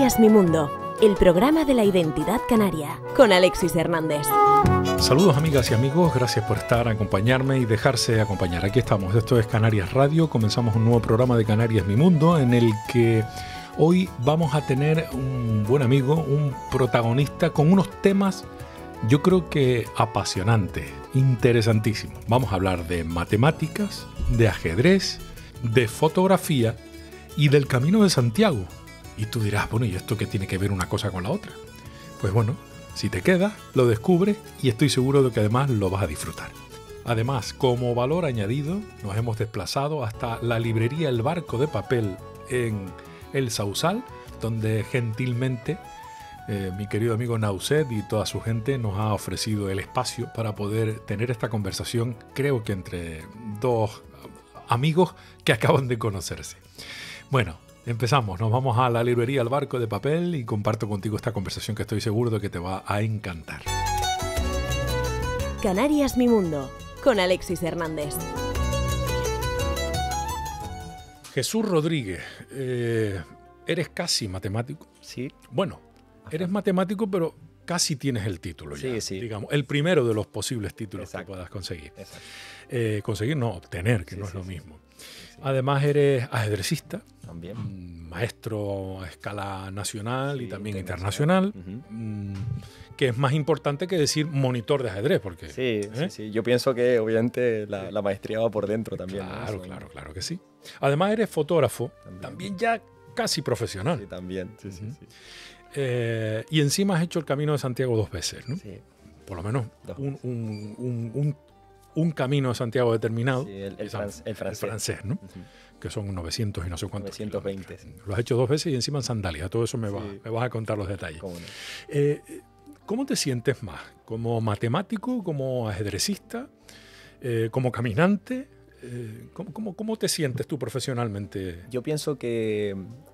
Canarias Mi Mundo, el programa de la identidad canaria, con Alexis Hernández. Saludos amigas y amigos, gracias por acompañarme y dejarse acompañar. Aquí estamos, esto es Canarias Radio, comenzamos un nuevo programa de Canarias Mi Mundo en el que hoy vamos a tener un buen amigo, un protagonista con unos temas yo creo que apasionantes, interesantísimos. Vamos a hablar de matemáticas, de ajedrez, de fotografía y del Camino de Santiago. Y tú dirás, bueno, ¿y esto qué tiene que ver una cosa con la otra? Pues bueno, si te quedas, lo descubres y estoy seguro de que además lo vas a disfrutar. Además, como valor añadido, nos hemos desplazado hasta la librería El Barco de Papel en El Sausal, donde gentilmente mi querido amigo Nauset y toda su gente nos ha ofrecido el espacio para poder tener esta conversación, creo que entre dos amigos que acaban de conocerse. Bueno, empezamos, nos vamos a la librería El Barco de Papel y comparto contigo esta conversación que estoy seguro de que te va a encantar. Canarias Mi Mundo, con Alexis Hernández. Jesús Rodríguez, ¿eres casi matemático? Sí. Bueno, eres matemático, pero casi tienes el título ya. Sí. Digamos, el primero de los posibles títulos Exacto. que puedas conseguir. Exacto. Conseguir, no, obtener, que Sí, no es sí, lo sí. mismo. Sí. Además, eres ajedrecista, También. maestro a escala nacional Sí, y también internacional. internacional, que es más importante que decir monitor de ajedrez, porque... Sí. Yo pienso que obviamente la maestría va por dentro también. Claro, ¿no? claro que sí. Además, eres fotógrafo, También. también ya casi profesional. Sí, también. Sí. Y encima has hecho el Camino de Santiago 2 veces, ¿no? Sí. Por lo menos Dos. un camino de Santiago determinado. Sí, el Quizás francés. ¿no? Ujú. Que son 900 y no sé cuántos 920, kilómetros. Lo has hecho 2 veces y encima en sandalias. Todo eso me Sí. vas a contar los detalles. ¿Cómo no? ¿Cómo te sientes más? ¿Como matemático? ¿Como ajedrecista? ¿Como caminante? ¿Cómo te sientes tú profesionalmente? Yo pienso que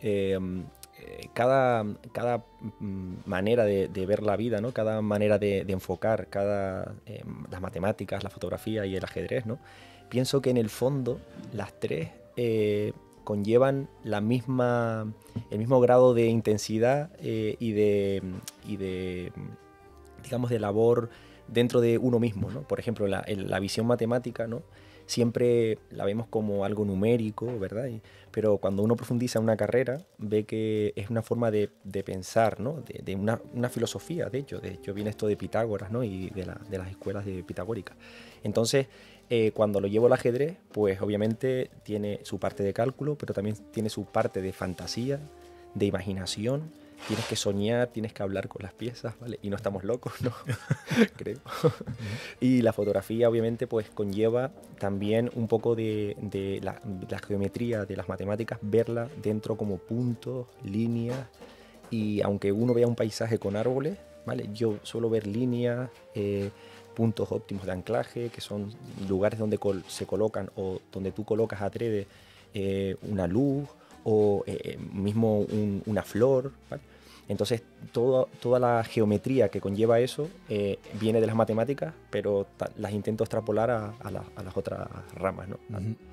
cada manera de ver la vida, ¿no? Cada manera de enfocar, las matemáticas, la fotografía y el ajedrez, ¿no? Pienso que en el fondo las tres conllevan el mismo grado de intensidad y de digamos, de labor dentro de uno mismo, ¿no? Por ejemplo, la visión matemática, ¿no? Siempre la vemos como algo numérico, ¿verdad? Pero cuando uno profundiza en una carrera, ve que es una forma de pensar, ¿no? De una filosofía, de hecho viene esto de Pitágoras, ¿no? Y de las escuelas pitagóricas. Entonces, cuando lo llevo al ajedrez, pues obviamente tiene su parte de cálculo, pero también tiene su parte de fantasía, de imaginación. Tienes que soñar, tienes que hablar con las piezas, ¿vale? Y no estamos locos, ¿no? Creo. Y la fotografía, obviamente, pues conlleva también un poco de la geometría de las matemáticas, verla dentro como puntos, líneas, y aunque uno vea un paisaje con árboles, ¿vale? Yo suelo ver líneas, puntos óptimos de anclaje, que son lugares donde se colocan o donde tú colocas adrede una luz, o mismo una flor, ¿vale? Entonces toda la geometría que conlleva eso viene de las matemáticas, pero las intento extrapolar a las otras ramas, ¿no?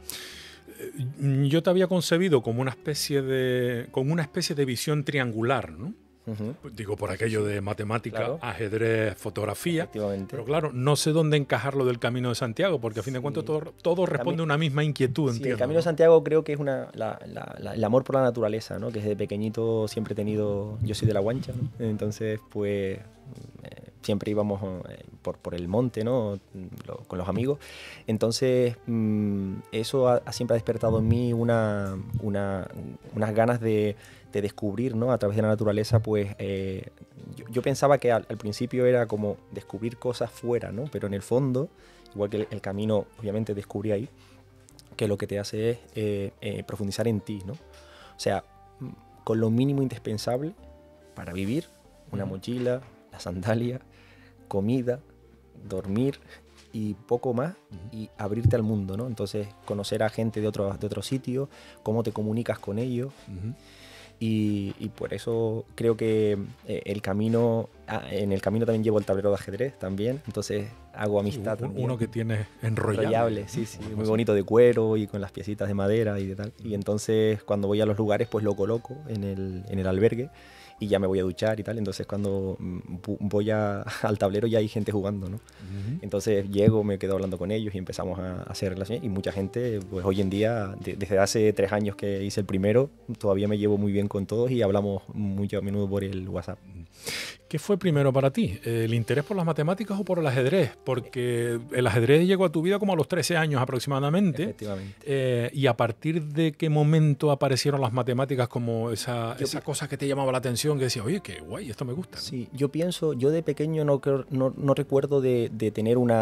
Yo te había concebido como una especie de visión triangular, ¿no? Uh-huh. Digo, por aquello de matemática, Claro. ajedrez, fotografía. Efectivamente. Pero claro, no sé dónde encajarlo del Camino de Santiago, porque a fin de cuentas todo responde a una misma inquietud, Sí, entiendo. el Camino de Santiago creo que es el amor por la naturaleza, ¿no? Que desde pequeñito siempre he tenido. Yo soy de La Guancha, ¿no? Entonces, pues siempre íbamos por el monte, ¿no? Con los amigos. Entonces, eso siempre ha despertado en mí unas ganas de descubrir, ¿no? A través de la naturaleza, pues yo pensaba que al principio era como descubrir cosas fuera, ¿no? Pero en el fondo, igual que el camino, obviamente descubrí ahí, que lo que te hace es profundizar en ti, ¿no? O sea, con lo mínimo indispensable para vivir, una mochila, la sandalia, comida, dormir y poco más, y abrirte al mundo, ¿no? Entonces, conocer a gente de otro sitio, cómo te comunicas con ellos. Y por eso creo que en el camino también llevo el tablero de ajedrez también, entonces hago amistad también. Uno que tienes enrollable, Sí, muy bonito, de cuero y con las piecitas de madera y de tal. Y entonces cuando voy a los lugares pues lo coloco en el albergue y ya me voy a duchar y tal. Entonces cuando voy al tablero ya hay gente jugando, ¿no? Entonces llego, me quedo hablando con ellos y empezamos a hacer relaciones. Y mucha gente, pues hoy en día, desde hace 3 años que hice el primero, todavía me llevo muy bien con todos y hablamos muy a menudo por el WhatsApp. ¿Qué fue primero para ti? ¿El interés por las matemáticas o por el ajedrez? Porque el ajedrez llegó a tu vida como a los 13 años aproximadamente. Efectivamente. ¿Y a partir de qué momento aparecieron las matemáticas como esa cosa que te llamaba la atención, que decías, oye, qué guay, esto me gusta? Sí, yo de pequeño no recuerdo de tener un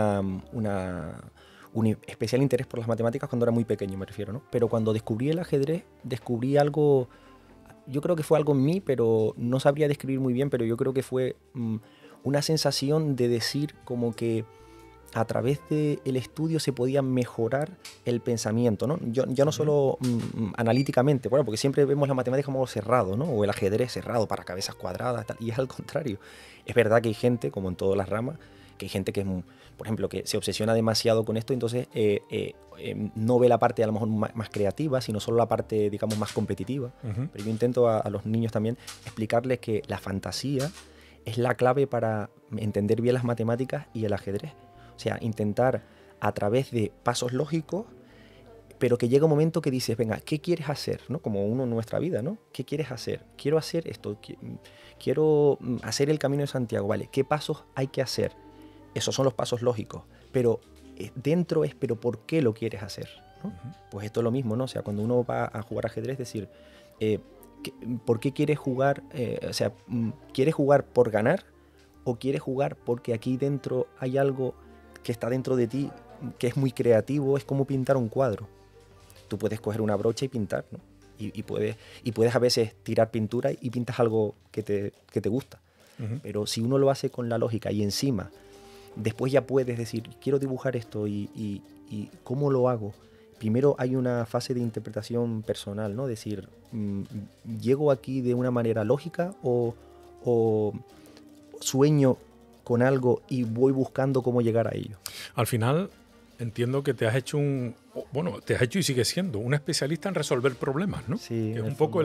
especial interés por las matemáticas cuando era muy pequeño, me refiero, ¿no? Pero cuando descubrí el ajedrez, descubrí algo. Yo creo que fue algo en mí, pero no sabría describir muy bien, pero yo creo que fue una sensación de decir como que a través del estudio se podía mejorar el pensamiento, ¿no? Ya no solo analíticamente, bueno, porque siempre vemos la matemática como cerrado, ¿no? O el ajedrez cerrado para cabezas cuadradas, tal, y es al contrario. Es verdad que hay gente, como en todas las ramas, que hay gente que, por ejemplo, que se obsesiona demasiado con esto, entonces no ve la parte a lo mejor más creativa, sino solo la parte, digamos, más competitiva. Pero yo intento a los niños también explicarles que la fantasía es la clave para entender bien las matemáticas y el ajedrez. O sea, intentar a través de pasos lógicos, pero que llega un momento que dices, venga, ¿qué quieres hacer? ¿No? Como uno en nuestra vida, ¿no? ¿Qué quieres hacer? Quiero hacer esto, quiero hacer el Camino de Santiago, ¿vale? ¿Qué pasos hay que hacer? Esos son los pasos lógicos, pero dentro es, ¿pero por qué lo quieres hacer? ¿No? Pues esto es lo mismo, ¿no? O sea, cuando uno va a jugar ajedrez, es decir, ¿por qué quieres jugar? O sea, ¿quieres jugar por ganar o quieres jugar porque aquí dentro hay algo que está dentro de ti que es muy creativo? Es como pintar un cuadro. Tú puedes coger una brocha y pintar, ¿no? Y puedes a veces tirar pintura y pintas algo que te gusta. Pero si uno lo hace con la lógica y encima después ya puedes decir, quiero dibujar esto y ¿cómo lo hago? Primero hay una fase de interpretación personal, ¿no? Decir, ¿llego aquí de una manera lógica o sueño con algo y voy buscando cómo llegar a ello? Al final entiendo que te has hecho te has hecho y sigues siendo un especialista en resolver problemas, ¿no? Sí. Que es un poco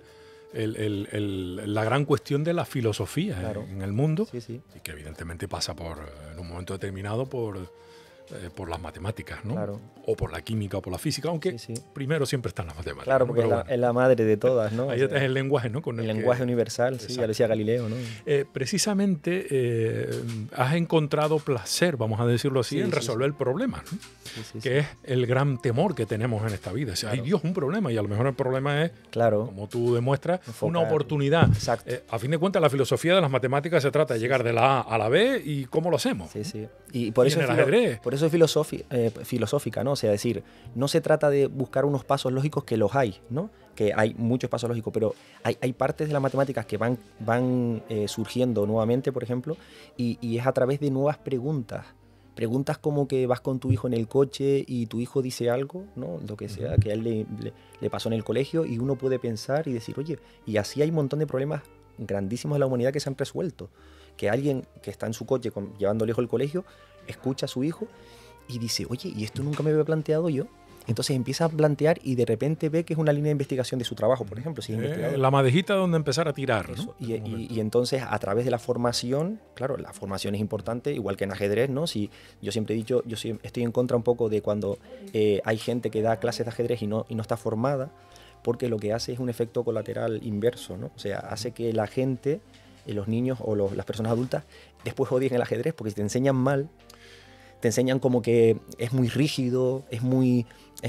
la gran cuestión de la filosofía, claro, en el mundo, sí. Y que evidentemente pasa en un momento determinado por las matemáticas, ¿no? Claro. O por la química o por la física, aunque primero siempre están las matemáticas. Claro, ¿no? porque es la madre de todas, ¿no? Ahí es el lenguaje, ¿no? El lenguaje universal, sí, ya lo decía Galileo, ¿no? Precisamente has encontrado placer, vamos a decirlo así, en resolver problemas, ¿no? Que es el gran temor que tenemos en esta vida. O sea, hay Dios, un problema, y a lo mejor el problema es, como tú demuestras, una oportunidad. Exacto. A fin de cuentas, la filosofía de las matemáticas se trata de llegar de la A a la B y cómo lo hacemos. Sí. Y por eso en el ajedrez. Por eso es filosófica, ¿no? O sea, decir, no se trata de buscar unos pasos lógicos, que los hay, ¿no? Que hay muchos pasos lógicos, pero hay partes de las matemáticas que van surgiendo nuevamente, por ejemplo, y es a través de nuevas preguntas. Preguntas como que vas con tu hijo en el coche y tu hijo dice algo, ¿no? Lo que sea, que a él le pasó en el colegio, y uno puede pensar y decir, oye, y así hay un montón de problemas grandísimos de la humanidad que se han resuelto. Que alguien que está en su coche llevando al hijo al colegio, escucha a su hijo y dice, oye, ¿y esto nunca me había planteado yo? Entonces empieza a plantear y de repente ve que es una línea de investigación de su trabajo, por ejemplo. Si es la madejita donde empezar a tirar, ¿no? Y entonces, a través de la formación, claro, la formación es importante, igual que en ajedrez, ¿no? Si yo siempre he dicho, estoy en contra un poco de cuando hay gente que da clases de ajedrez y no está formada, porque lo que hace es un efecto colateral inverso, ¿no? O sea, hace que la gente, los niños o las personas adultas, después odien el ajedrez, porque si te enseñan mal, te enseñan como que es muy rígido, es muy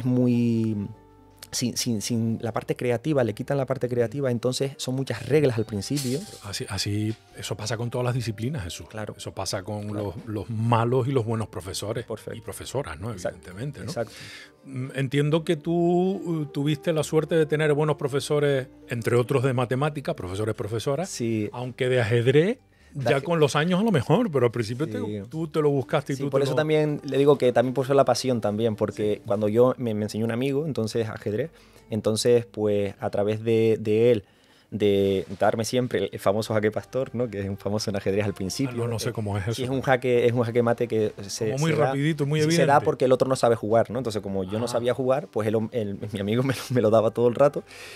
sin la parte creativa, le quitan la parte creativa, entonces son muchas reglas al principio. Así eso pasa con todas las disciplinas, Jesús. Claro. Eso pasa con los malos y los buenos profesores. Perfecto. Y profesoras, ¿no? Evidentemente, ¿no? Exacto. Entiendo que tú tuviste la suerte de tener buenos profesores, entre otros de matemática, profesoras, sí, aunque de ajedrez, ya con los años a lo mejor, pero al principio tú te lo buscaste. Sí, por eso también le digo que también por eso la pasión también, porque cuando yo me enseñó un amigo, entonces ajedrez, entonces pues a través de él, de darme siempre el famoso jaque pastor, ¿no? Que es un famoso en ajedrez al principio. No sé cómo es eso. Sí, es un jaque mate que muy rapidito, muy evidente. Se da porque el otro no sabe jugar, ¿no? Entonces como yo no sabía jugar, pues mi amigo me lo daba todo el rato.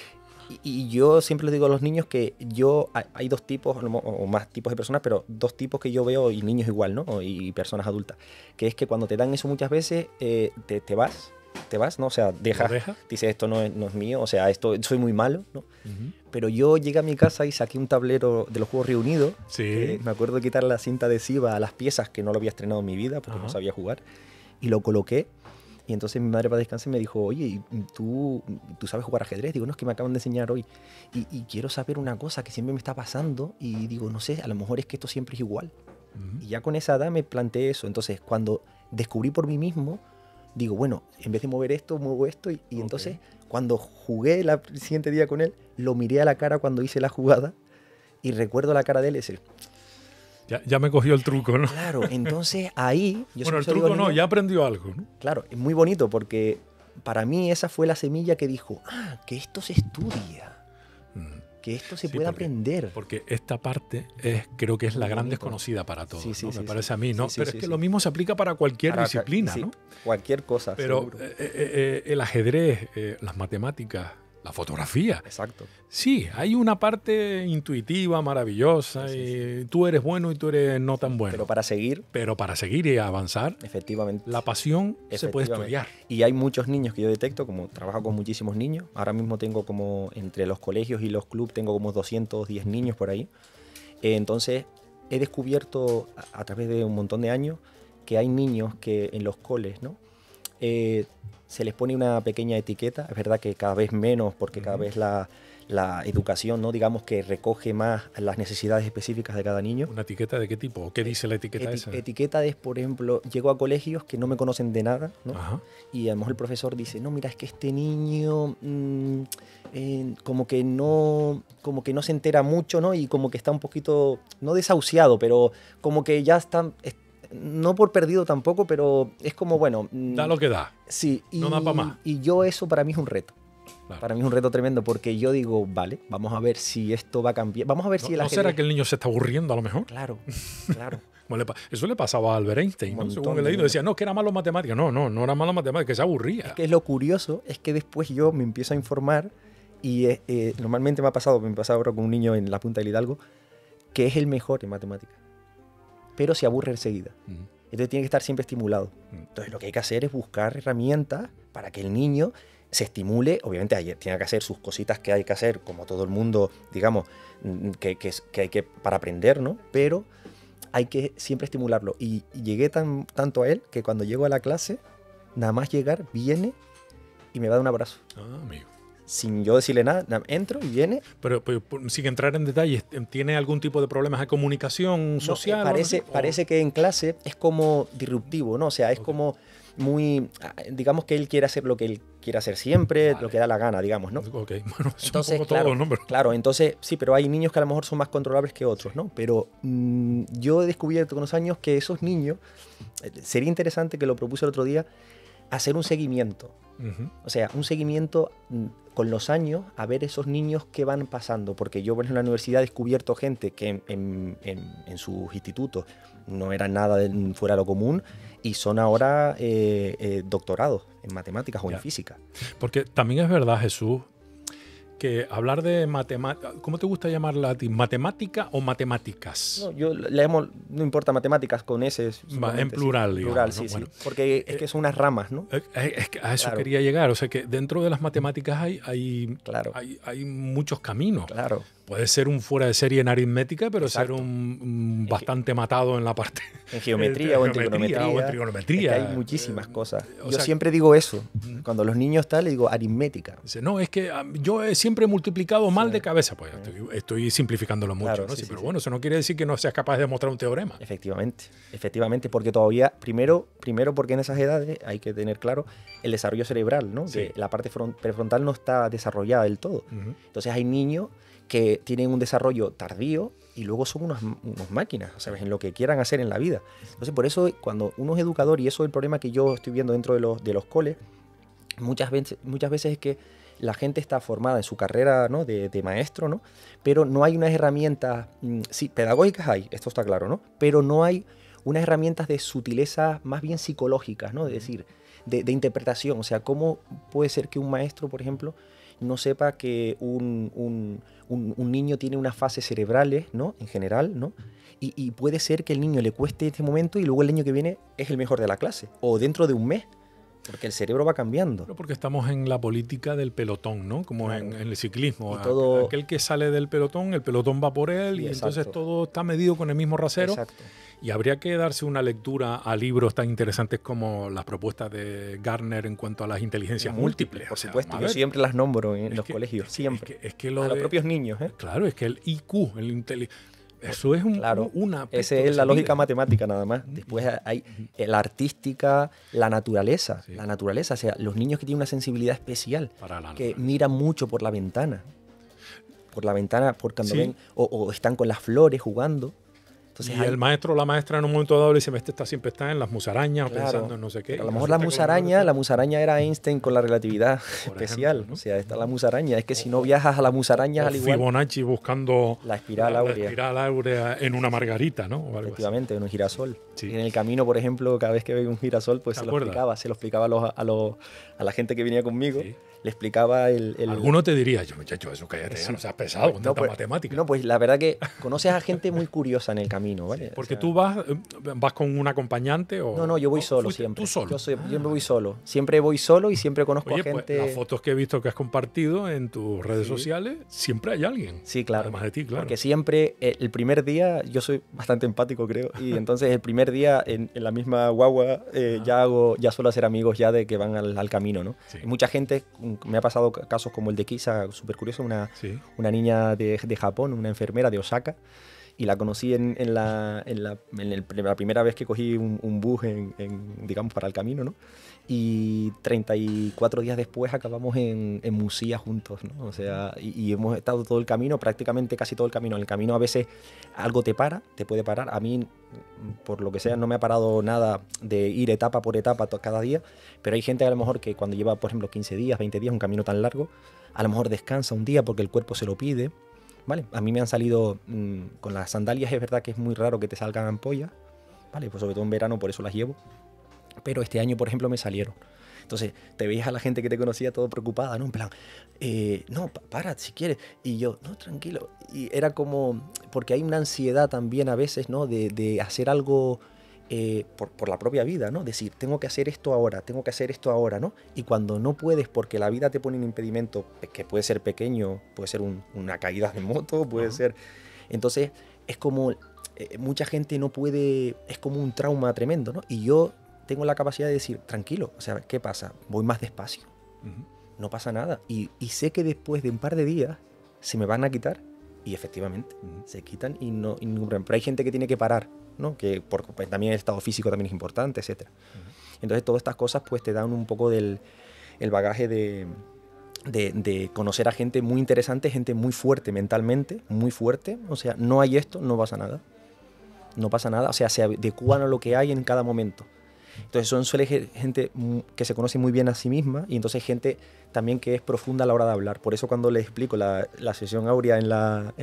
Y yo siempre les digo a los niños que hay dos tipos, o más tipos de personas, pero dos tipos que yo veo, y niños igual, ¿no? Y personas adultas. Que es que cuando te dan eso muchas veces, te vas, ¿no? O sea, dejas, dices, esto no es mío, o sea, esto soy muy malo, ¿no? Pero yo llegué a mi casa y saqué un tablero de los Juegos Reunidos. Sí. Me acuerdo de quitar la cinta adhesiva a las piezas que no lo había estrenado en mi vida porque no sabía jugar. Y lo coloqué. Y entonces mi madre, para descansar, me dijo, oye, ¿tú sabes jugar ajedrez? Digo, no, es que me acaban de enseñar hoy. Y quiero saber una cosa que siempre me está pasando. Y digo, no sé, a lo mejor es que esto siempre es igual. Y ya con esa edad me planteé eso. Entonces, cuando descubrí por mí mismo, digo, bueno, en vez de mover esto, muevo esto. Y entonces, cuando jugué el siguiente día con él, lo miré a la cara cuando hice la jugada. Y recuerdo la cara de él y decir... Ya me cogió el truco, ¿no? Claro, entonces ahí... Bueno, el truco no, ya aprendió algo, ¿no? Claro, es muy bonito porque para mí esa fue la semilla que dijo, que esto se estudia, que esto se puede aprender. Porque esta parte creo que es la gran desconocida para todos, ¿no? Me parece a mí, ¿no? Pero es que lo mismo se aplica para cualquier disciplina, ¿no? Cualquier cosa. Pero el ajedrez, las matemáticas, la fotografía. Exacto. Sí, hay una parte intuitiva, maravillosa, y tú eres bueno y tú eres no tan bueno. Pero para seguir y avanzar, efectivamente, la pasión se puede estudiar. Y hay muchos niños que yo detecto, como trabajo con muchísimos niños. Ahora mismo tengo como, entre los colegios y los clubes, tengo como 210 niños por ahí. Entonces, he descubierto a través de un montón de años que hay niños que en los coles, ¿no? Se les pone una pequeña etiqueta, es verdad que cada vez menos, porque cada vez la educación, ¿no? Digamos que recoge más las necesidades específicas de cada niño. ¿Una etiqueta de qué tipo? ¿Qué dice la etiqueta esa? Etiqueta es, por ejemplo, llego a colegios que no me conocen de nada, ¿no? Y a lo mejor el profesor dice, no, mira, es que este niño como que no se entera mucho, ¿no? Y como que está un poquito, no desahuciado, pero como que ya está... No por perdido tampoco, pero es como, bueno... da lo que da. Sí. No da para más. Y yo eso para mí es un reto. Claro. Para mí es un reto tremendo porque yo digo, vale, vamos a ver si esto va a cambiar. Vamos a ver si el ajedrez... ¿No será que el niño se está aburriendo a lo mejor? Claro. Eso le pasaba a Albert Einstein, ¿no? Según he leído, decía, no, que era malo en matemáticas. No era malo en matemáticas, que se aburría. Es que lo curioso es que después yo me empiezo a informar y normalmente me ha pasado ahora con un niño en la Punta del Hidalgo que es el mejor en matemáticas, pero se aburre enseguida. Entonces tiene que estar siempre estimulado. Entonces lo que hay que hacer es buscar herramientas para que el niño se estimule. Obviamente tiene que hacer sus cositas que hay que hacer, como todo el mundo, digamos, que hay que para aprender, ¿no? Pero hay que siempre estimularlo. Y llegué tanto a él que cuando llego a la clase, nada más llegar, viene y me va a dar un abrazo. Amigo. Sin yo decirle nada, entro y viene. Pero sin entrar en detalles, ¿tiene algún tipo de problemas de comunicación social? Parece que en clase es como disruptivo, ¿no? O sea, es como muy... Digamos que él quiere hacer lo que él quiere hacer siempre, lo que da la gana, digamos, ¿no? Ok, bueno, entonces, claro, todo, ¿no? Claro, entonces, sí, pero hay niños que a lo mejor son más controlables que otros, ¿no? Pero yo he descubierto con los años que esos niños, sería interesante, que lo propuse el otro día, hacer un seguimiento. O sea, un seguimiento con los años, a ver esos niños que van pasando, porque yo, por ejemplo, en la universidad he descubierto gente que en sus institutos no eran nada fuera de lo común y son ahora doctorados en matemáticas o en física. Porque también es verdad, Jesús, que hablar de matemáticas, ¿cómo te gusta llamarla a ti? ¿Matemática o matemáticas? No, yo le llamo, no importa, matemáticas con S. En plural, sí, digamos. Plural, ¿no? sí, Bueno, sí. Porque es que son unas ramas, ¿no? Es que a eso Claro. quería llegar. O sea, que dentro de las matemáticas hay muchos caminos. Claro. Puede ser un fuera de serie en aritmética, pero Exacto. ser un bastante matado en la parte... En geometría o en trigonometría. O en trigonometría. Es que hay muchísimas cosas. o Yo sea, siempre digo eso. Cuando los niños le digo aritmética. Dice, no, es que yo he siempre multiplicado mal de cabeza. Pues estoy simplificándolo mucho, Claro, ¿no? sí, pero sí, bueno, eso no quiere decir que no seas capaz de demostrar un teorema. Efectivamente, porque todavía, primero porque en esas edades hay que tener claro el desarrollo cerebral, ¿no? Sí. Que la parte prefrontal no está desarrollada del todo. Entonces hay niños que tienen un desarrollo tardío y luego son unos máquinas, ¿sabes? En lo que quieran hacer en la vida. Entonces, por eso, cuando uno es educador, y eso es el problema que yo estoy viendo dentro de los coles, muchas veces es que la gente está formada en su carrera, ¿no? de maestro, ¿no? Pero no hay unas herramientas, sí, pedagógicas hay, esto está claro, ¿no? Pero no hay unas herramientas de sutileza más bien psicológicas, ¿no? Es decir, de interpretación. O sea, ¿cómo puede ser que un maestro, por ejemplo, no sepa que un niño tiene unas fases cerebrales, ¿no? En general, ¿no? Y puede ser que el niño le cueste este momento y luego el año que viene es el mejor de la clase, o dentro de un mes, porque el cerebro va cambiando. Pero porque estamos en la política del pelotón, ¿no? Como en el ciclismo. Y todo... Aquel que sale del pelotón, el pelotón va por él, y entonces todo está medido con el mismo rasero. Exacto. Y habría que darse una lectura a libros tan interesantes como las propuestas de Gardner en cuanto a las inteligencias múltiples. Por supuesto, yo siempre las nombro en los colegios, siempre. Es que a los propios niños, ¿eh? Claro, es que el IQ, eso es una... Esa es la lógica matemática nada más. Después hay la artística, la naturaleza. Sí. La naturaleza, o sea, los niños que tienen una sensibilidad especial, que miran mucho por la ventana. Por la ventana, por cuando ven, o están con las flores jugando. Entonces, y el maestro o la maestra en un momento dado le dice, siempre está en las musarañas, pensando en no sé qué. A lo mejor la musaraña era Einstein con la relatividad especial. Ejemplo, ¿no? O sea, está la musaraña. Es que si no viajas a la musaraña, al igual... Fibonacci buscando la espiral áurea. La espiral áurea en una margarita, ¿no? O efectivamente, en un girasol. Sí. Y en el camino, por ejemplo, cada vez que veo un girasol, pues se lo explicaba a la gente que venía conmigo. Sí. Le explicaba Alguno te diría, yo muchacho, eso cállate, ya no seas pesado con tanta matemática. No, pues la verdad que conoces a gente muy curiosa en el camino, ¿vale? Sí, porque tú vas con un acompañante o... No, yo voy solo siempre. ¿Tú solo? Yo me voy solo. Siempre voy solo y siempre conozco a gente... Pues, las fotos que he visto que has compartido en tus redes sociales, siempre hay alguien. Sí, claro. Además de ti, claro. Porque siempre, el primer día, yo soy bastante empático, creo, y entonces el primer día en la misma guagua ya suelo hacer amigos ya de que van al camino, ¿no? Sí. Mucha gente, me ha pasado casos como el de Kisa, súper curioso, una niña de Japón, una enfermera de Osaka, y la conocí en la primera vez que cogí un bus digamos, para el camino, ¿no? Y 34 días después acabamos en Musía juntos, ¿no? O sea, y hemos estado todo el camino, prácticamente casi todo el camino. En el camino a veces algo te puede parar. A mí, por lo que sea, no me ha parado nada de ir etapa por etapa cada día, pero hay gente a lo mejor que cuando lleva, por ejemplo, 15 días, 20 días, un camino tan largo, a lo mejor descansa un día porque el cuerpo se lo pide, ¿vale? A mí me han salido, con las sandalias es verdad que es muy raro que te salgan ampollas, ¿vale? Pues sobre todo en verano, por eso las llevo. Pero este año, por ejemplo, me salieron. Entonces, te veías a la gente que te conocía todo preocupada, ¿no? En plan, no, para si quieres. Y yo, no, tranquilo. Y era como, porque hay una ansiedad también a veces, ¿no? De hacer algo por la propia vida, ¿no? Decir, tengo que hacer esto ahora, ¿no? Y cuando no puedes porque la vida te pone un impedimento, que puede ser pequeño, puede ser una caída de moto, puede ser... Entonces, es como, mucha gente no puede, es como un trauma tremendo, ¿no? Y yo tengo la capacidad de decir, tranquilo, o sea, ¿qué pasa? Voy más despacio, no pasa nada. Y sé que después de un par de días se me van a quitar, y efectivamente se quitan y no pero hay gente que tiene que parar, ¿no? Que pues, también el estado físico también es importante, etc. Entonces todas estas cosas pues te dan un poco del el bagaje de conocer a gente muy interesante, gente muy fuerte mentalmente, muy fuerte. O sea, no hay esto, no pasa nada. No pasa nada, o sea, se adecuan a lo que hay en cada momento. Entonces suele gente que se conoce muy bien a sí misma y entonces gente también que es profunda a la hora de hablar. Por eso cuando les explico la sesión áurea en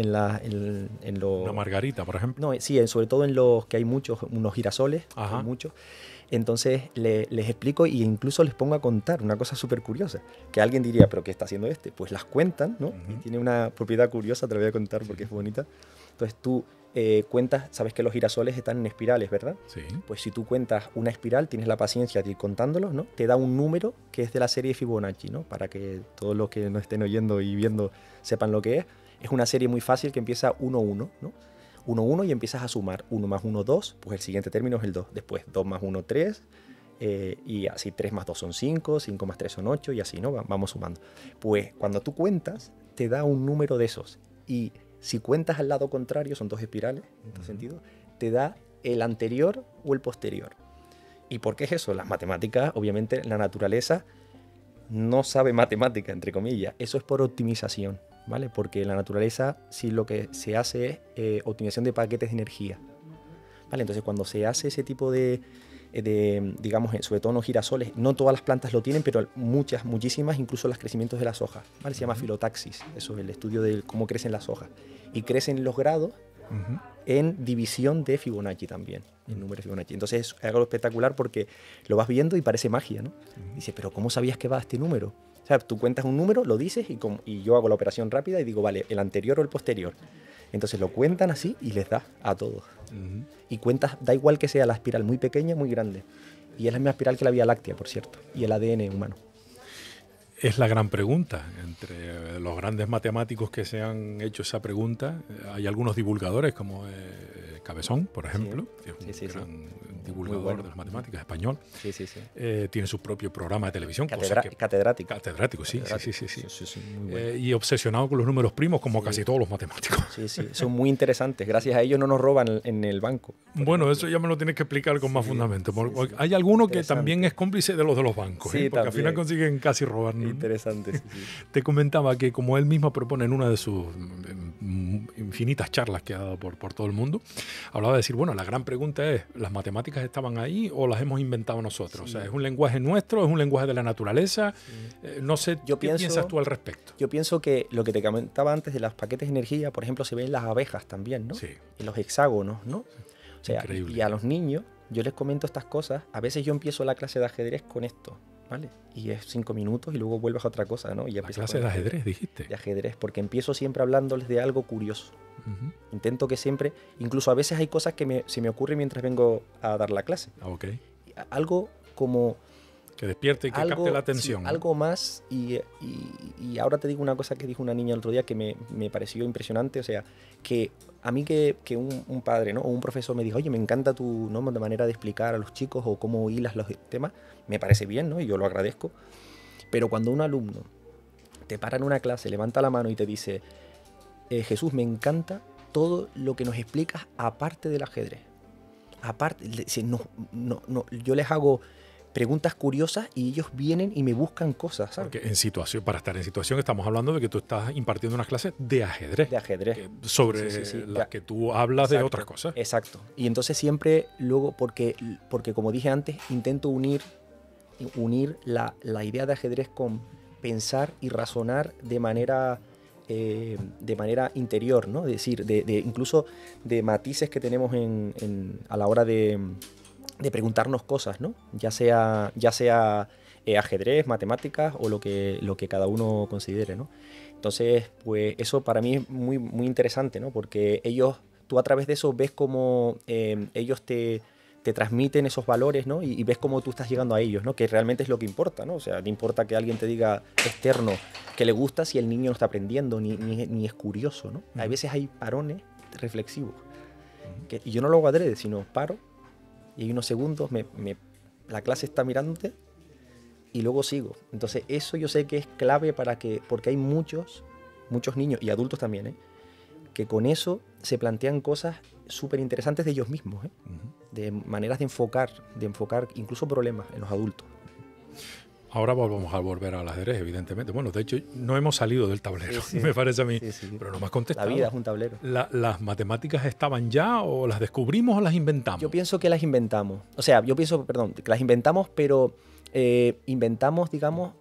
la margarita, por ejemplo. No, sí, sobre todo en los que hay muchos, unos girasoles, hay muchos. Entonces les explico e incluso les pongo a contar una cosa súper curiosa, que alguien diría, ¿pero qué está haciendo este? Pues las cuentan, ¿no? Y tiene una propiedad curiosa, te la voy a contar porque es bonita. Entonces tú cuentas, sabes que los girasoles están en espirales, ¿verdad? Sí. Pues si tú cuentas una espiral, tienes la paciencia de ir contándolos, ¿no? Te da un número que es de la serie Fibonacci, ¿no? Para que todos los que nos estén oyendo y viendo sepan lo que es. Es una serie muy fácil que empieza 1-1, ¿no? 1-1 y empiezas a sumar 1 más 1, 2, pues el siguiente término es el 2. Después 2 más 1, 3, y así 3 más 2 son 5, 5 más 3 son 8 y así, ¿no? Vamos sumando. Pues cuando tú cuentas, te da un número de esos. Y si cuentas al lado contrario, son dos espirales, en este sentido, te da el anterior o el posterior. ¿Y por qué es eso? Las matemáticas, obviamente, la naturaleza no sabe matemática, entre comillas. Eso es por optimización, ¿vale? Porque la naturaleza, sí, lo que se hace es optimización de paquetes de energía, ¿vale? Entonces, cuando se hace ese tipo de digamos, sobre todo en los girasoles, no todas las plantas lo tienen, pero muchísimas, incluso los crecimientos de las hojas, ¿vale? Se llama filotaxis, eso es el estudio de cómo crecen las hojas. Y crecen los grados en división de Fibonacci también, en número de Fibonacci. Entonces es algo espectacular porque lo vas viendo y parece magia, ¿no? Dices, pero ¿cómo sabías que va a este número? O sea, tú cuentas un número, lo dices y yo hago la operación rápida y digo, vale, el anterior o el posterior. Entonces lo cuentan así y les da a todos. Y cuentas, da igual que sea la espiral muy pequeña, muy grande. Y es la misma espiral que la Vía Láctea, por cierto, y el ADN humano. Es la gran pregunta. Entre los grandes matemáticos que se han hecho esa pregunta, hay algunos divulgadores como Cabezón, por ejemplo, que es un gran divulgador de las matemáticas español. Tiene su propio programa de televisión. Catedrático. Catedrático, sí. Bueno. Y obsesionado con los números primos, como casi todos los matemáticos. Sí, son muy interesantes. Gracias a ellos no nos roban en el banco. Bueno, eso ya me lo tienes que explicar con más fundamento. Porque hay alguno que también es cómplice de los bancos, porque también. Al final consiguen casi robarnos. Interesante. Te comentaba que, como él mismo propone en una de sus infinitas charlas que ha dado por todo el mundo, hablaba de decir, bueno, la gran pregunta es, ¿las matemáticas estaban ahí o las hemos inventado nosotros? O sea, ¿es un lenguaje nuestro? ¿Es un lenguaje de la naturaleza? No sé, ¿qué piensas tú al respecto? Yo pienso que lo que te comentaba antes de los paquetes de energía, por ejemplo, se ve en las abejas también, ¿no? En los hexágonos, ¿no? O sea, y a los niños, yo les comento estas cosas. A veces yo empiezo la clase de ajedrez con esto, ¿vale? Y es 5 minutos y luego vuelves a otra cosa, ¿no? Y ¿La clase de ajedrez, dijiste? De ajedrez, porque empiezo siempre hablándoles de algo curioso. Intento que siempre, incluso a veces hay cosas que se me ocurren mientras vengo a dar la clase. Algo como... Que despierte y que capte la atención. Sí, algo más, y ahora te digo una cosa que dijo una niña el otro día que me pareció impresionante, o sea, que a mí que un padre, ¿no? O un profesor me dijo, oye, me encanta tu manera de explicar a los chicos o cómo hilas los temas, me parece bien, ¿no? Y yo lo agradezco, pero cuando un alumno te para en una clase, levanta la mano y te dice, Jesús, me encanta todo lo que nos explicas aparte del ajedrez. Aparte, yo les hago preguntas curiosas y ellos vienen y me buscan cosas, ¿sabes? Porque para estar en situación estamos hablando de que tú estás impartiendo unas clases de ajedrez. De ajedrez. Sobre las que tú hablas de otras cosas. Exacto. Y entonces siempre luego, porque como dije antes, intento unir la idea de ajedrez con pensar y razonar de manera interior, ¿no? Es decir, incluso de matices que tenemos a la hora de preguntarnos cosas, ¿no? Ya sea ajedrez, matemáticas o lo que cada uno considere, ¿no? Entonces, pues eso para mí es muy, muy interesante, ¿no? Porque tú a través de eso ves cómo ellos te transmiten esos valores, ¿no? Y ves cómo tú estás llegando a ellos, ¿no? Que realmente es lo que importa, ¿no? O sea, no importa que alguien te diga externo que le gusta si el niño no está aprendiendo ni es curioso, ¿no? A veces hay parones reflexivos. Y yo no lo hago adrede, sino paro y hay unos segundos, la clase está mirándote y luego sigo. Entonces eso yo sé que es clave porque hay muchos niños y adultos también, que con eso se plantean cosas súper interesantes de ellos mismos, de maneras de enfocar incluso problemas en los adultos. Ahora vamos a volver al ajedrez, evidentemente. Bueno, de hecho, no hemos salido del tablero, me parece a mí. Pero no me has contestado. La vida es un tablero. ¿Las matemáticas estaban ya o las descubrimos o las inventamos? Yo pienso que las inventamos. O sea, que las inventamos, pero inventamos, digamos,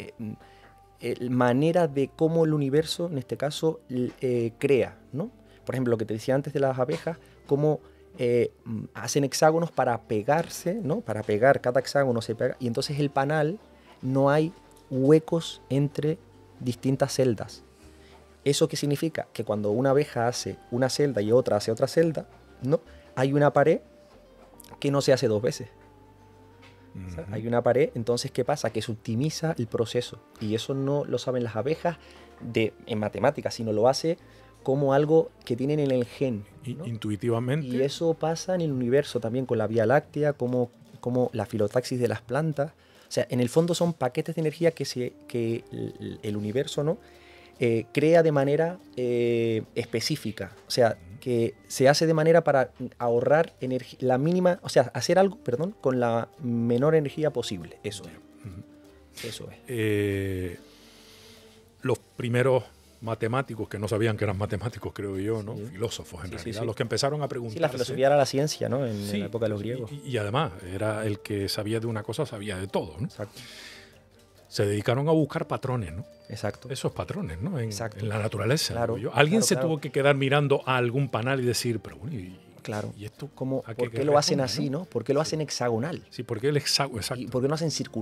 manera de cómo el universo, en este caso, crea, ¿no? Por ejemplo, lo que te decía antes de las abejas, cómo hacen hexágonos para pegarse, ¿no? Para pegar, cada hexágono se pega, y entonces el panal no hay huecos entre distintas celdas. ¿Eso qué significa? Que cuando una abeja hace una celda y otra hace otra celda, ¿no? Hay una pared que no se hace dos veces. O sea, hay una pared, entonces ¿qué pasa? Que se optimiza el proceso. Y eso no lo saben las abejas en matemáticas, sino lo hace como algo que tienen en el gen, ¿no? Intuitivamente. Y eso pasa en el universo también con la Vía Láctea, como la filotaxis de las plantas. O sea, en el fondo son paquetes de energía que el universo, ¿no? Crea de manera específica. O sea, que se hace de manera para ahorrar energía, la mínima, o sea, hacer algo, con la menor energía posible. Eso es. Eso es. Los primeros matemáticos que no sabían que eran matemáticos, creo yo, ¿no? Filósofos, en realidad, los que empezaron a preguntar. Sí, la filosofía era la ciencia, ¿no? En la época de los griegos. Y además, era el que sabía de una cosa, sabía de todo, ¿no? Exacto. Se dedicaron a buscar patrones, ¿no? Exacto. Esos patrones, ¿no? En la naturaleza. Claro. Alguien se tuvo que quedar mirando a algún panal y decir, pero bueno, claro. ¿y esto ¿por qué lo hacen así, no? ¿Por qué lo hacen hexagonal? Sí, ¿por qué el hexágono? Exacto. ¿Y por qué no hacen circular?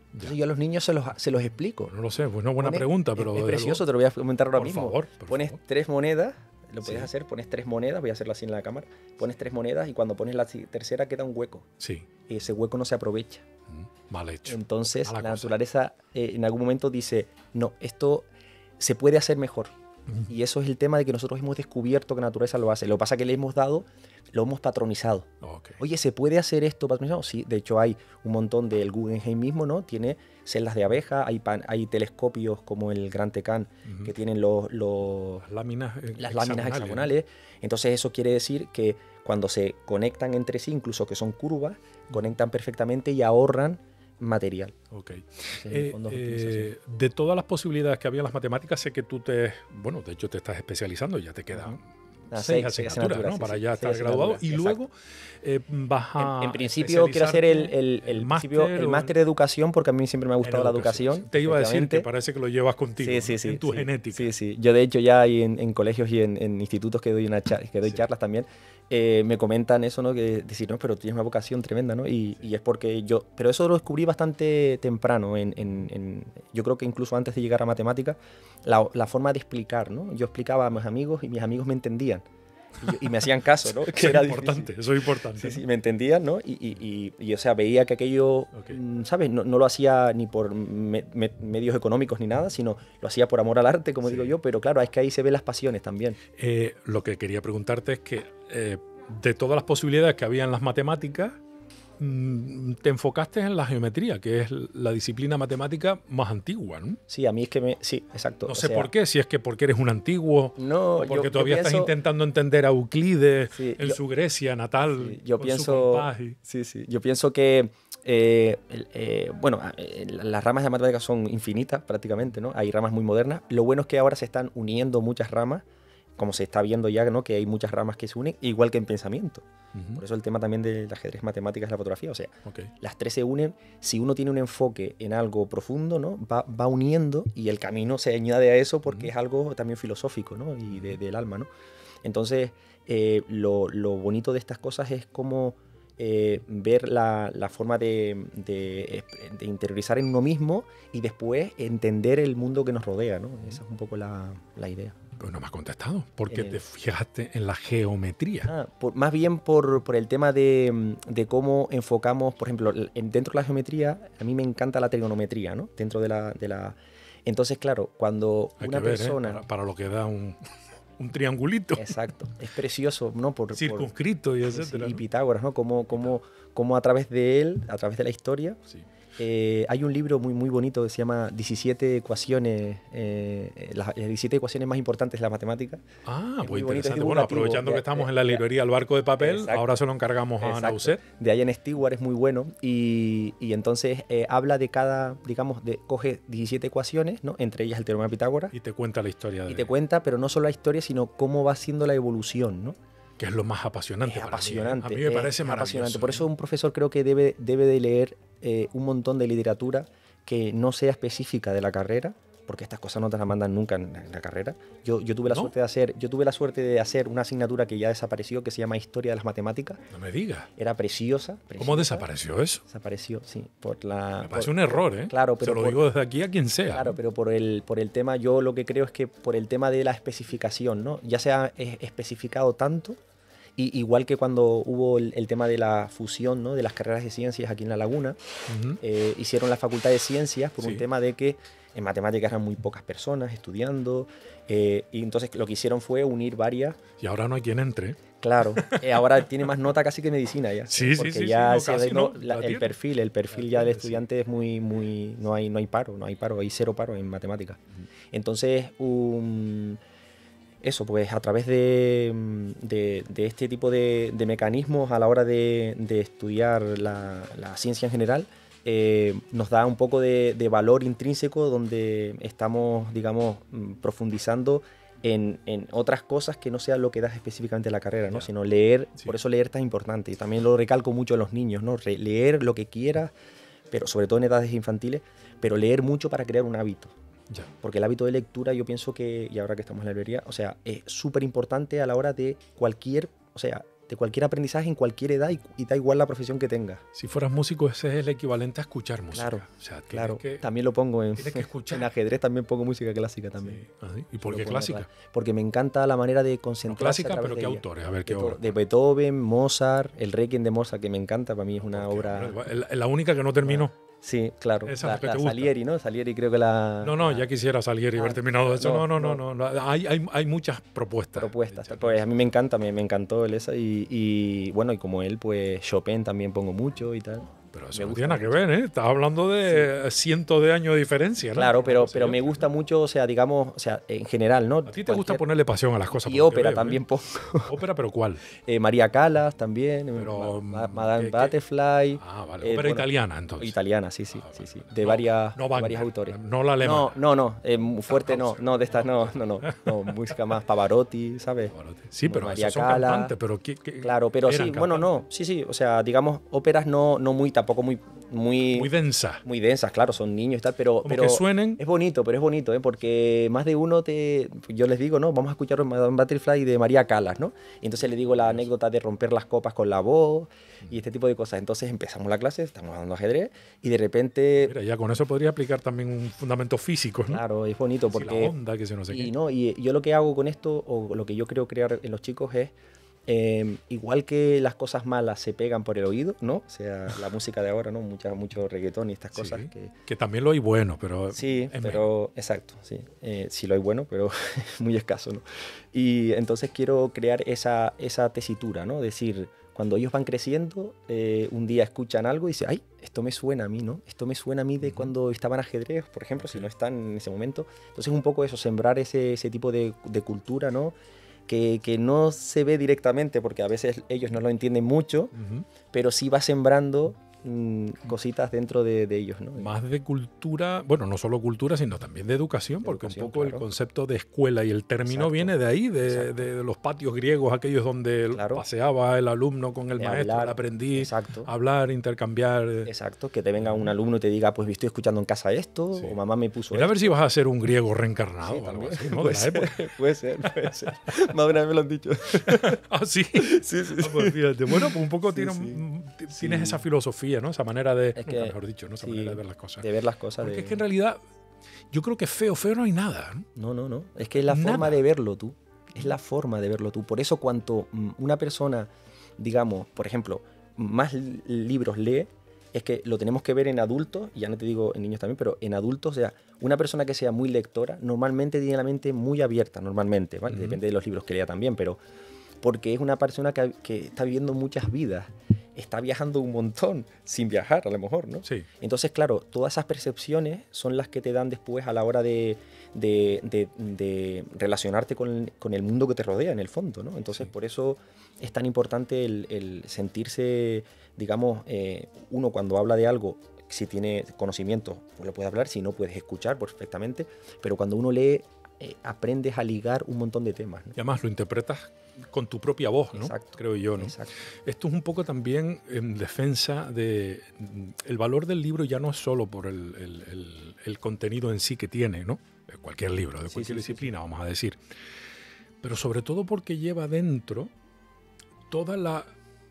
Entonces yo a los niños se los explico. No lo sé, pues no buena pregunta, pero... Es precioso, te lo voy a comentar ahora mismo. Por favor. Pones 3 monedas, lo puedes hacer, pones 3 monedas, voy a hacerlo así en la cámara, pones 3 monedas y cuando pones la tercera queda un hueco. Sí. Y ese hueco no se aprovecha. Mal hecho. Entonces la naturaleza en algún momento dice, no, esto se puede hacer mejor. Y eso es el tema de que nosotros hemos descubierto que la naturaleza lo hace. Lo que pasa es que le hemos dado, lo hemos patronizado. Okay. Oye, ¿se puede hacer esto patronizado? Sí, de hecho hay un montón del Guggenheim mismo, ¿no? Tiene celdas de abeja, hay telescopios como el Gran Tecan que tienen las láminas hexagonales. Entonces eso quiere decir que cuando se conectan entre sí, incluso que son curvas, conectan perfectamente y ahorran material. Ok. De todas las posibilidades que había en las matemáticas, sé que tú de hecho te estás especializando, ya te quedan 6 asignaturas, ¿no? Para ya estar graduado. Y luego vas a... En principio quiero hacer el máster de educación, porque a mí siempre me ha gustado la educación. Te iba a decir que parece que lo llevas contigo, en tu genética. Sí, sí. Yo de hecho ya en colegios y en institutos que doy charlas también, me comentan eso, ¿no? Que decir, no, pero tienes una vocación tremenda, ¿no? Y es porque yo... Pero eso lo descubrí bastante temprano. Yo creo que incluso antes de llegar a matemáticas, la forma de explicar, ¿no? Yo explicaba a mis amigos y mis amigos me entendían. Y me hacían caso, ¿no? Que era importante, eso es importante. Sí, me entendían, ¿no? Y o sea, veía que aquello, ¿sabes? No lo hacía ni por medios económicos ni nada, sino lo hacía por amor al arte, como digo yo, pero claro, es que ahí se ven las pasiones también. Lo que quería preguntarte es que de todas las posibilidades que había en las matemáticas, te enfocaste en la geometría, que es la disciplina matemática más antigua, ¿no? Sí, a mí es que sí, exacto. No sé por qué, si es que porque eres un antiguo, no, o porque todavía estás intentando entender a Euclides en su Grecia natal, sí, yo pienso, yo pienso que las ramas de matemáticas son infinitas prácticamente, ¿no? Hay ramas muy modernas. Lo bueno es que ahora se están uniendo muchas ramas, como se está viendo ya, ¿no? Que hay muchas ramas que se unen, igual que en pensamiento. Por eso el tema también del ajedrez, matemáticas y la fotografía. O sea, las tres se unen. Si uno tiene un enfoque en algo profundo, ¿no? Va uniendo y el camino se añade a eso porque es algo también filosófico, ¿no? Y del alma, ¿no? Entonces, lo bonito de estas cosas es como ver la forma de interiorizar en uno mismo y después entender el mundo que nos rodea, ¿no? Esa es un poco la idea. Pero no me has contestado. ¿Por qué te fijaste en la geometría? Más bien por el tema de cómo enfocamos, por ejemplo, dentro de la geometría, a mí me encanta la trigonometría, ¿no? Dentro de la... Entonces, claro, cuando una persona... Para lo que da un triangulito. Exacto. Es precioso, ¿no? Circunscrito y etcétera. Sí, y Pitágoras, ¿no? Como a través de él, a través de la historia... Sí. Hay un libro muy bonito que se llama 17 ecuaciones, las 17 ecuaciones más importantes de la matemática. Muy interesante. Bueno, aprovechando que estamos en la librería El Barco de Papel, ahora se lo encargamos a Nauset. De Ian Stewart es muy bueno y entonces habla de cada, digamos, coge 17 ecuaciones, ¿no? Entre ellas el teorema de Pitágoras. Y te cuenta la historia. Te cuenta, pero no solo la historia, sino cómo va siendo la evolución, ¿no? Que es lo más apasionante. Es apasionante. A mí me parece maravilloso. Apasionante. Por eso un profesor creo que debe de leer un montón de literatura que no sea específica de la carrera, porque estas cosas no te las mandan nunca en la carrera. Yo tuve la suerte de hacer una asignatura que ya desapareció, que se llama Historia de las Matemáticas. No me digas. Era preciosa. ¿Cómo desapareció eso? Desapareció, sí. Me parece un error, ¿eh? Claro, pero se lo digo desde aquí a quien sea. Claro, pero por el tema, yo lo que creo es que por el tema de la especificación, ¿no? Ya se ha especificado tanto. Y igual que cuando hubo el tema de la fusión, ¿no? De las carreras de ciencias aquí en La Laguna, hicieron la Facultad de Ciencias por un tema de que en matemáticas eran muy pocas personas estudiando, y entonces lo que hicieron fue unir varias. Y ahora no hay quien entre. Claro, ahora tiene más nota casi que medicina ya. Porque ya el perfil ya del estudiante es muy, no hay paro, hay cero paro en matemáticas. Entonces, eso, pues a través de este tipo de mecanismos a la hora de estudiar la ciencia en general, nos da un poco de valor intrínseco donde estamos, digamos, profundizando en otras cosas que no sean lo que das específicamente en la carrera, ¿no? Sino leer, por eso leer es tan importante. Y también lo recalco mucho en los niños, ¿no? Leer lo que quieras, pero sobre todo en edades infantiles, pero leer mucho para crear un hábito. Porque el hábito de lectura yo pienso que, y ahora que estamos en la librería, o sea, es súper importante a la hora de cualquier, o sea, de cualquier aprendizaje en cualquier edad y da igual la profesión que tengas. Si fueras músico, ese es el equivalente a escuchar música. Claro, o sea, claro. Que, también lo pongo en escuchar. En ajedrez, también pongo música clásica también. Sí. ¿Ah, sí? ¿Y por qué clásica? Porque me encanta la manera de concentrarse. No, clásica, pero ¿qué autores? A ver, ¿qué obra? De Beethoven, Mozart, el Requiem de Mozart, que me encanta, para mí es una obra... La única que no terminó. Sí, claro. Esa la Salieri, ¿no? Salieri creo que la... No, ya quisiera Salieri haber terminado eso. No. Hay muchas propuestas. Pues a mí me encanta, me encantó esa y bueno, y como él, pues Chopin también pongo mucho y tal. Pero eso no tiene nada que ver, ¿eh? Estás hablando de cientos de años de diferencia, ¿no? Claro, pero me gusta mucho, o sea, digamos, o sea, en general, ¿no? A ti te gusta ponerle pasión a las cosas. Y ópera también pongo. ¿Ópera, pero cuál? María Callas también, pero, Madame Butterfly. Ah, vale. Ópera italiana, entonces. Italiana, sí. De varios autores. No la alemana. No, fuerte no, de estas no, música más Pavarotti, ¿sabes? Sí, pero María son Callas. cantantes, pero claro, pero sí, bueno, sí, o sea, digamos, óperas no tampoco muy densa. Muy densas, claro, son niños y tal, pero que suenen. Es bonito, porque más de uno yo les digo, ¿no? Vamos a escuchar Madame Butterfly de María Callas, ¿no? Y entonces le digo la anécdota de romper las copas con la voz y este tipo de cosas. Entonces empezamos la clase, estamos dando ajedrez y de repente... Mira, ya con eso podría aplicar también un fundamento físico, ¿no? Claro, es bonito porque... Sí, la onda, que se no sé qué. Y yo lo que hago con esto, o lo que yo creo crear en los chicos es... igual que las cosas malas se pegan por el oído, ¿no? O sea, la música de ahora, ¿no? Mucho reggaetón y estas cosas. Que también lo hay bueno, pero... Sí, pero exacto, sí. Sí lo hay bueno, pero muy escaso, ¿no? Y entonces quiero crear esa tesitura, ¿no? Decir, cuando ellos van creciendo, un día escuchan algo y dicen, ay, esto me suena a mí, ¿no? Esto me suena a mí de cuando estaban ajedrez, por ejemplo, si no están en ese momento. Entonces un poco eso, sembrar ese tipo de cultura, ¿no? Que no se ve directamente porque a veces ellos no lo entienden mucho, pero sí va sembrando cositas dentro de ellos, ¿no? Más de cultura, bueno, no solo cultura, sino también de educación, porque un poco el concepto de escuela y el término viene de ahí, de los patios griegos, aquellos donde paseaba el alumno con el maestro, el aprendiz, hablar, intercambiar. Exacto, que te venga un alumno y te diga, pues estoy escuchando en casa esto, o mamá me puso Mira, a ver si vas a ser un griego reencarnado o algo así, ¿no? Puede ser. Más de una vez me lo han dicho. ¿Ah, sí? Sí. Ah, pues fíjate. Bueno, pues un poco tienes esa filosofía, ¿no? Esa manera de, mejor dicho, ¿no? Esa manera de ver las cosas. De ver las cosas. Porque es que en realidad, yo creo que feo no hay nada, ¿no? No. Es que es la forma de verlo tú. Es la forma de verlo tú. Por eso cuanto una persona, digamos, por ejemplo, más libros lee, es que lo tenemos que ver en adultos, y ya no te digo en niños también, pero en adultos, o sea, una persona que sea muy lectora, normalmente tiene la mente muy abierta, normalmente, ¿vale? Depende de los libros que lea también, pero porque es una persona que está viviendo muchas vidas, está viajando un montón sin viajar a lo mejor, ¿no? Sí. Entonces, claro, todas esas percepciones son las que te dan después a la hora de relacionarte con el mundo que te rodea, en el fondo, ¿no? Entonces, por eso es tan importante el sentirse, digamos, uno cuando habla de algo, si tiene conocimiento, pues lo puede hablar, si no, puedes escuchar perfectamente, pero cuando uno lee, aprendes a ligar un montón de temas, ¿no? Y además lo interpretas con tu propia voz, ¿no? Exacto, creo yo, ¿no? Exacto. Esto es un poco también en defensa de el valor del libro, ya no es solo por el contenido en sí que tiene, ¿no? De cualquier libro, de cualquier disciplina, vamos a decir. Pero sobre todo porque lleva dentro toda la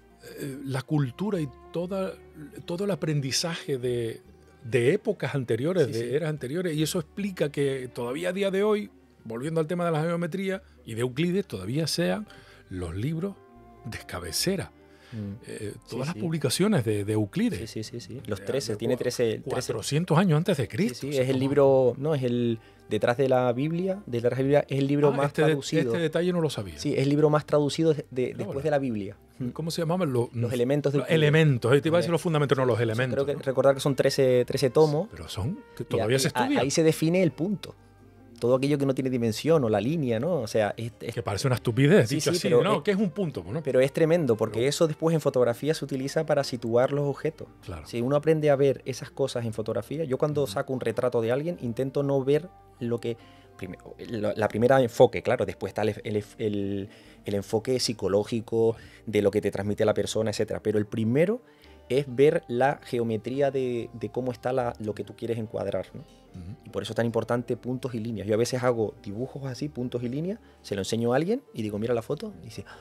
cultura y todo el aprendizaje de épocas anteriores, de eras anteriores, y eso explica que todavía a día de hoy, volviendo al tema de la geometría y de Euclides, todavía sean los libros de cabecera. Todas las publicaciones de Euclides. Sí. Los 13, tiene 13... 400 años antes de Cristo. Sí, es el libro, no, es el... Detrás de la Biblia, es el libro más traducido. Este detalle no lo sabía. Sí, es el libro más traducido después de la Biblia. ¿Cómo se llamaban? Los elementos del elementos. Te iba a decir los fundamentos, no los elementos. Creo que recordar que son 13 tomos. Pero que todavía se estudian. Ahí se define el punto. Todo aquello que no tiene dimensión o la línea, ¿no? O sea, que parece una estupidez, dicho así, pero ¿no? ¿Qué es un punto? ¿No? Pero es tremendo, porque eso después en fotografía se utiliza para situar los objetos. Claro. Si uno aprende a ver esas cosas en fotografía, yo cuando saco un retrato de alguien, intento no ver lo que... La primera enfoque, claro, después está el enfoque psicológico de lo que te transmite la persona, etcétera. Pero el primero es ver la geometría de cómo está lo que tú quieres encuadrar, ¿no? Y por eso es tan importante puntos y líneas. Yo a veces hago dibujos así, puntos y líneas, se lo enseño a alguien y digo, mira la foto, y dice,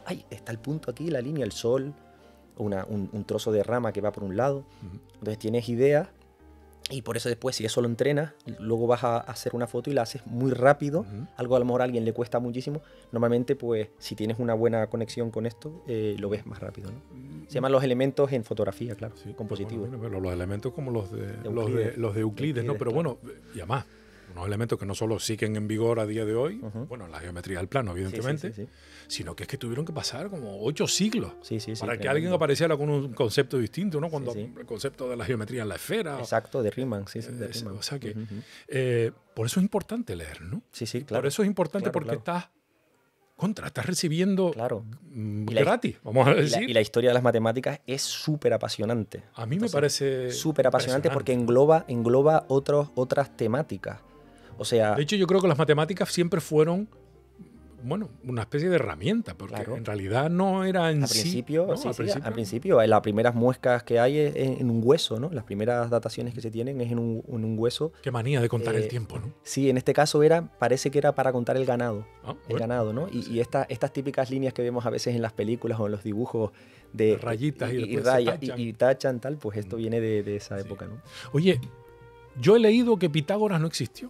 ay, está el punto aquí, la línea, el sol, un trozo de rama que va por un lado. Entonces tienes ideas y por eso después, si eso lo entrenas, luego vas a hacer una foto y la haces muy rápido. Algo a lo mejor a alguien le cuesta muchísimo. Normalmente, pues, si tienes una buena conexión con esto, lo ves más rápido, ¿no? Se llaman los elementos en fotografía, claro, sí, compositivos. Bueno, pero los elementos como los de Euclides, Euclides, ¿no? Pero claro. bueno, y además, unos elementos que no solo siguen en vigor a día de hoy, bueno, la geometría del plano, evidentemente, Sí. sino que es que tuvieron que pasar como 8 siglos Sí, para que alguien apareciera con un concepto distinto, ¿no? Cuando Sí. el concepto de la geometría en la esfera. Exacto, de Riemann, sí, de Riemann. O sea que por eso es importante leer, ¿no? Sí, claro. Por eso es importante, Claro, porque claro. estás recibiendo Claro. gratis, vamos a decir. Y la historia de las matemáticas es súper apasionante. A mí me parece súper apasionante porque engloba otras temáticas. O sea, de hecho, yo creo que las matemáticas siempre fueron, bueno, una especie de herramienta, porque Claro. en realidad no era en al sí. principio, ¿no? sí, Al principio. al principio, las primeras muescas que hay es en un hueso, ¿no? Las primeras dataciones que se tienen es en un hueso. Qué manía de contar el tiempo, ¿no? Sí, en este caso parece que era para contar el ganado. Ah, El ganado, ¿no? Y estas típicas líneas que vemos a veces en las películas o en los dibujos de rayitas y después rayas se tachan. y tachan, tal, pues esto viene de esa época, ¿no? Oye, yo he leído que Pitágoras no existió.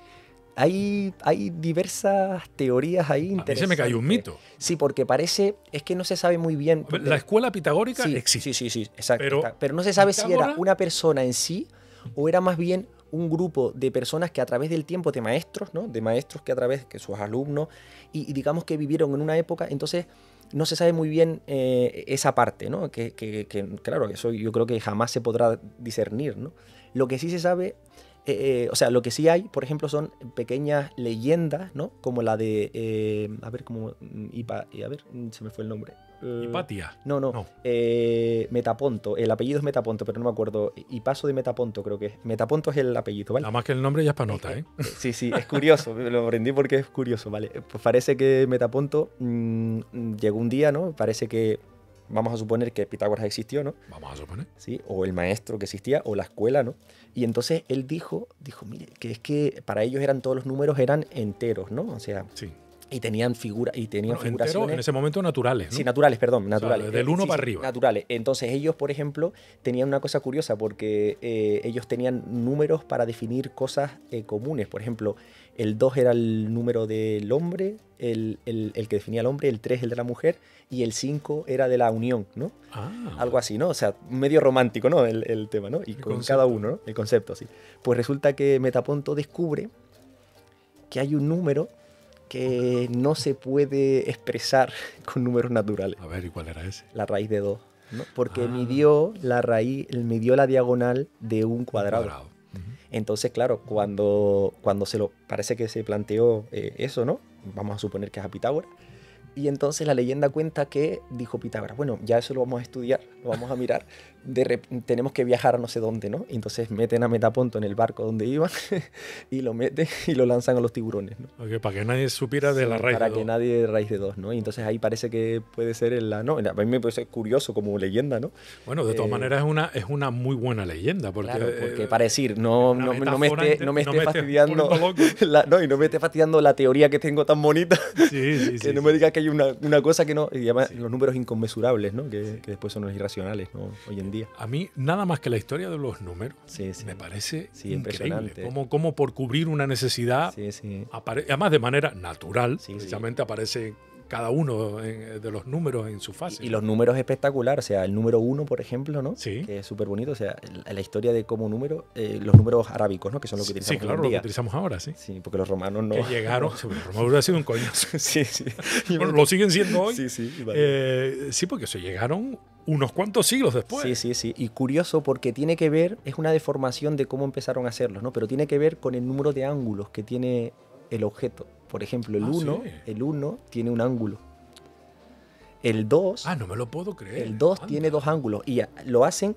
Hay diversas teorías ahí A mí interesantes. se me cayó un mito. Sí, porque es que no se sabe muy bien. A ver, la escuela pitagórica Sí, existe. sí, exacto. Pero Pero no se sabe si era Pitágoras- una persona en sí o era más bien un grupo de personas que a través del tiempo, de maestros, ¿no? De maestros que sus alumnos, y digamos que vivieron en una época, entonces no se sabe muy bien esa parte, ¿no? Que claro, eso yo creo que jamás se podrá discernir, ¿no? Lo que sí se sabe, o sea, lo que sí hay, por ejemplo, son pequeñas leyendas, ¿no? Como la de, a ver, se me fue el nombre. Hipatia. No. Metaponto. El apellido es Metaponto, pero no me acuerdo. Hipaso de Metaponto, creo que es. Metaponto es el apellido, ¿vale? Nada más que el nombre ya es para nota, ¿eh? Sí, es curioso. Lo aprendí porque es curioso, ¿vale? Pues parece que Metaponto llegó un día, ¿no? Parece que, vamos a suponer que Pitágoras existió, ¿no? Vamos a suponer. Sí, o el maestro que existía, o la escuela, ¿no? Y entonces él dijo, mire, que es que para ellos todos los números eran enteros, ¿no? O sea, Sí. y tenían Bueno, figuraciones. entero, en ese momento naturales, ¿no? Sí, naturales, perdón, naturales. del 1 Sí, para sí, arriba. Naturales. Entonces ellos, por ejemplo, tenían una cosa curiosa porque ellos tenían números para definir cosas comunes. Por ejemplo, el 2 era el número del hombre, el que definía al hombre, el 3 el de la mujer y el 5 era de la unión, ¿no? Algo así, ¿no? O sea, medio romántico, ¿no? El tema, ¿no? Y con concepto. cada uno, ¿no? El concepto, sí. Pues resulta que Metaponto descubre que hay un número que no se puede expresar con números naturales. A ver, ¿y cuál era ese? La raíz de 2, ¿no? Porque midió la diagonal de un cuadrado. Entonces, claro, cuando parece que se planteó eso, ¿no? Vamos a suponer que es a Pitágoras. Y entonces la leyenda cuenta que dijo Pitágoras, bueno, ya eso lo vamos a estudiar, lo vamos a mirar, tenemos que viajar a no sé dónde, ¿no? Y entonces meten a Metaponto en el barco donde iban y lo meten y lo lanzan a los tiburones, ¿no? Okay, para que nadie supiera de la raíz Para de que 2. nadie raíz de 2, ¿no? Y entonces ahí parece que puede ser no, a mí me parece curioso como leyenda, ¿no? Bueno, de todas maneras es una muy buena leyenda. Porque, Claro, porque para decir, no me esté fastidiando volviendo y no me esté fastidiando la teoría que tengo tan bonita. Sí, que no me digas que hay una cosa que no, y además los números inconmensurables, ¿no? Que después son los irracionales, ¿no? Hoy en día. A mí, nada más que la historia de los números, Sí. me parece Sí, increíble. impresionante. Como por cubrir una necesidad, Sí. además de manera natural, Sí. precisamente aparece cada uno de los números en su fase. Y los números espectaculares, o sea, el número 1, por ejemplo, ¿no? Sí. Que es súper bonito, o sea, la historia de cómo los números arábicos, ¿no? Que son lo que Sí, utilizamos claro, hoy en lo que día. utilizamos ahora, sí. Sí, porque los romanos no. Que llegaron, los romanos hubiera sido un coñazo. Sí. Bueno, lo siguen siendo hoy. Sí, vale. Sí, porque se llegaron unos cuantos siglos después. Sí. Y curioso porque tiene que ver, es una deformación de cómo empezaron a hacerlos, ¿no? Pero tiene que ver con el número de ángulos que tiene el objeto. Por ejemplo, el 1 tiene un ángulo. El 2... no me lo puedo creer. El 2 Anda. tiene 2 ángulos. Y lo hacen,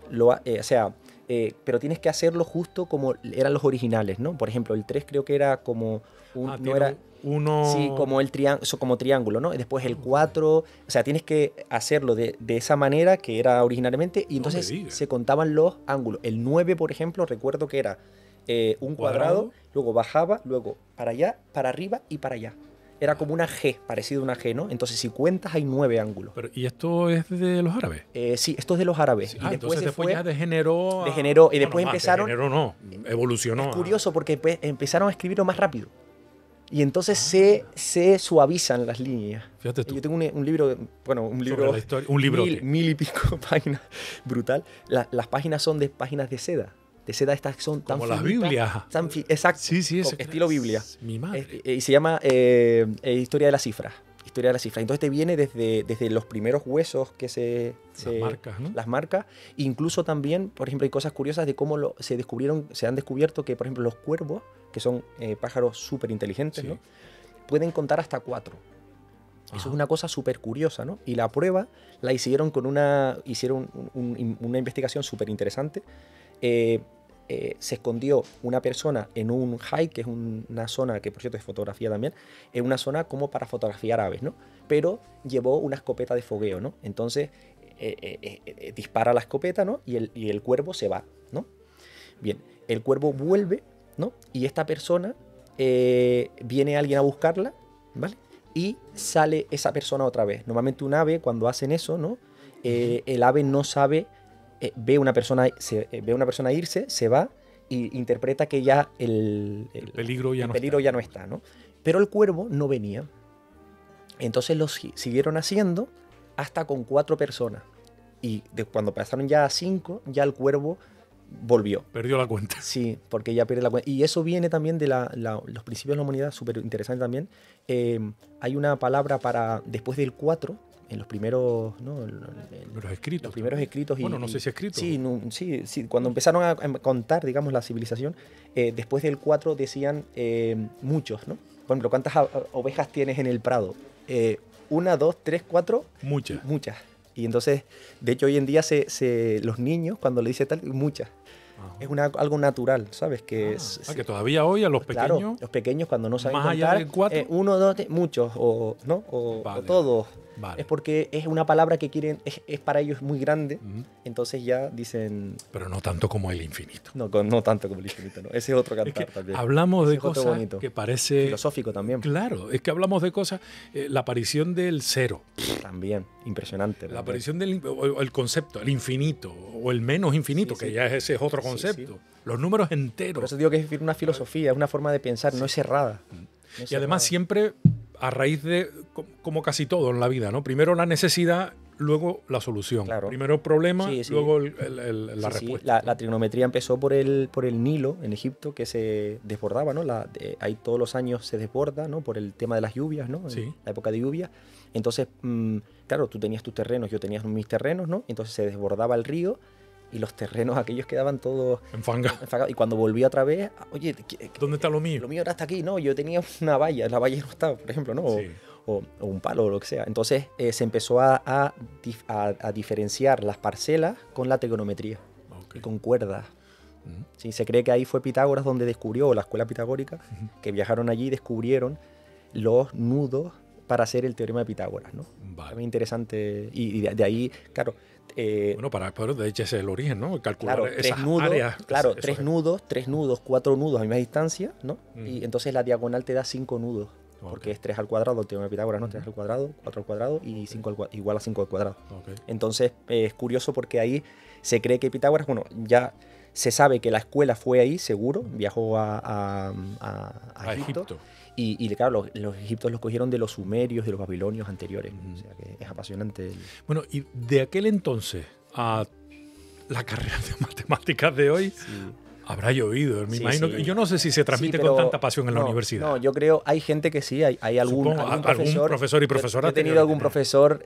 pero tienes que hacerlo justo como eran los originales, ¿no? Por ejemplo, el 3 creo que era como... no era... Uno... Sí, como como triángulo, ¿no? Y después el 4, o sea, tienes que hacerlo de esa manera que era originalmente y entonces se contaban los ángulos. El 9, por ejemplo, recuerdo que era un cuadrado, luego bajaba, luego para allá, para arriba y para allá. Era como una G, parecido a una G, ¿no? Entonces, si cuentas, hay 9 ángulos. Pero, ¿y esto es de los árabes? Sí, esto es de los árabes. Sí. Y Entonces después ya degeneró. Y después empezaron. Degeneró no, evolucionó. Es curioso porque empezaron a escribirlo más rápido. Y entonces se suavizan las líneas. Fíjate tú. Yo tengo un libro, bueno, un libro. Sobre la historia, un librote. Mil y pico páginas, brutal. Las páginas son de páginas de seda. De seda estas que son tan como las finitas, Biblias. Exacto. Sí, ese estilo Biblia. Mi madre. Y se llama Historia de las cifras. Historia de las cifras. Entonces te viene desde los primeros huesos que las marcas, ¿no? Las marcas. Incluso también, por ejemplo, hay cosas curiosas de cómo se han descubierto que, por ejemplo, los cuervos, que son pájaros súper inteligentes, Sí. ¿no? Pueden contar hasta 4. Eso es una cosa súper curiosa, ¿no? Y la prueba la hicieron hicieron una investigación súper interesante. Se escondió una persona en un high, que es una zona que por cierto es fotografía también, es una zona como para fotografiar aves, ¿no? Pero llevó una escopeta de fogueo, ¿no? Entonces dispara la escopeta, ¿no? Y el cuervo se va, ¿no? Bien, el cuervo vuelve, ¿no? Y esta persona, viene alguien a buscarla, ¿vale? Y sale esa persona otra vez. Normalmente un ave, cuando hacen eso, ¿no? El ave no sabe... ve una persona irse, se va e interpreta que ya el peligro ya no está, ¿no? Pero el cuervo no venía. Entonces lo siguieron haciendo hasta con 4 personas. Y cuando pasaron ya a 5, ya el cuervo volvió. Perdió la cuenta. Sí, porque ya pierde la cuenta. Y eso viene también de los principios de la humanidad, súper interesante también. Hay una palabra para después del 4, en los primeros, ¿no? Los escritos. Los primeros escritos. Bueno, no sé si escritos. Sí, cuando empezaron a contar, digamos, la civilización, después del 4 decían muchos, ¿no? Por ejemplo, ¿cuántas ovejas tienes en el prado? 1, 2, 3, 4. Muchas. Muchas. Y entonces, de hecho, hoy en día los niños, cuando le dicen tal, muchas. Ajá. Es algo natural, ¿sabes? Que todavía hoy a los pequeños... Claro, los pequeños cuando no saben más contar, allá del 4, 1, 2, 3, muchos, ¿no? Vale. O todos. Vale. Es porque es una palabra que quieren, es para ellos muy grande, entonces ya dicen... Pero no tanto como el infinito. No tanto como el infinito, ¿no? Ese es otro cantar también. Hablamos de cosas que parece... Filosófico también. Claro, es que hablamos de cosas... la aparición del cero. También, impresionante. La aparición del el concepto, el infinito, o el menos infinito, que ya ese es otro concepto. Sí. Los números enteros. Por eso digo que es una filosofía, es una forma de pensar, no es cerrada. No es además siempre a raíz de, como casi todo en la vida, ¿no? Primero la necesidad, luego la solución. Claro. Primero el problema, luego la respuesta. La trigonometría empezó por el Nilo, en Egipto, que se desbordaba, ¿no? Ahí todos los años se desborda, ¿no? Por el tema de las lluvias, ¿no? Sí. La época de lluvia. Entonces, claro, tú tenías tus terrenos, yo tenía mis terrenos, ¿no? Entonces se desbordaba el río y los terrenos aquellos quedaban todos enfangados. Y cuando volvía otra vez, oye, ¿dónde está lo mío? Lo mío era hasta aquí, ¿no? Yo tenía una valla, la valla no estaba, por ejemplo, ¿no? Sí. O un palo o lo que sea. Entonces se empezó a diferenciar las parcelas con la trigonometría, y con cuerdas. Sí, se cree que ahí fue Pitágoras donde descubrió, la escuela pitagórica, que viajaron allí y descubrieron los nudos para hacer el teorema de Pitágoras, ¿no? Vale. Muy interesante. Y de ahí, claro... bueno, pero de hecho ese es el origen, ¿no? Calcular esas nudos, áreas. Claro, tres nudos, 4 nudos a misma distancia, ¿no? Y entonces la diagonal te da 5 nudos. Porque es 3 al cuadrado, el teorema de Pitágoras, ¿no? 3 al cuadrado, 4 al cuadrado y 5 igual a 5 al cuadrado. Entonces es curioso porque ahí se cree que Pitágoras, bueno, ya se sabe que la escuela fue ahí, seguro, viajó a Egipto. Y claro, los egipcios los cogieron de los sumerios, de los babilonios anteriores. O sea que es apasionante. Bueno, y de aquel entonces a la carrera de matemáticas de hoy, habrá llovido. Me imagino que, yo no sé si se transmite con tanta pasión en la universidad. No, yo creo, hay gente que sí, hay algún profesor y profesora. Yo he tenido algún profesor,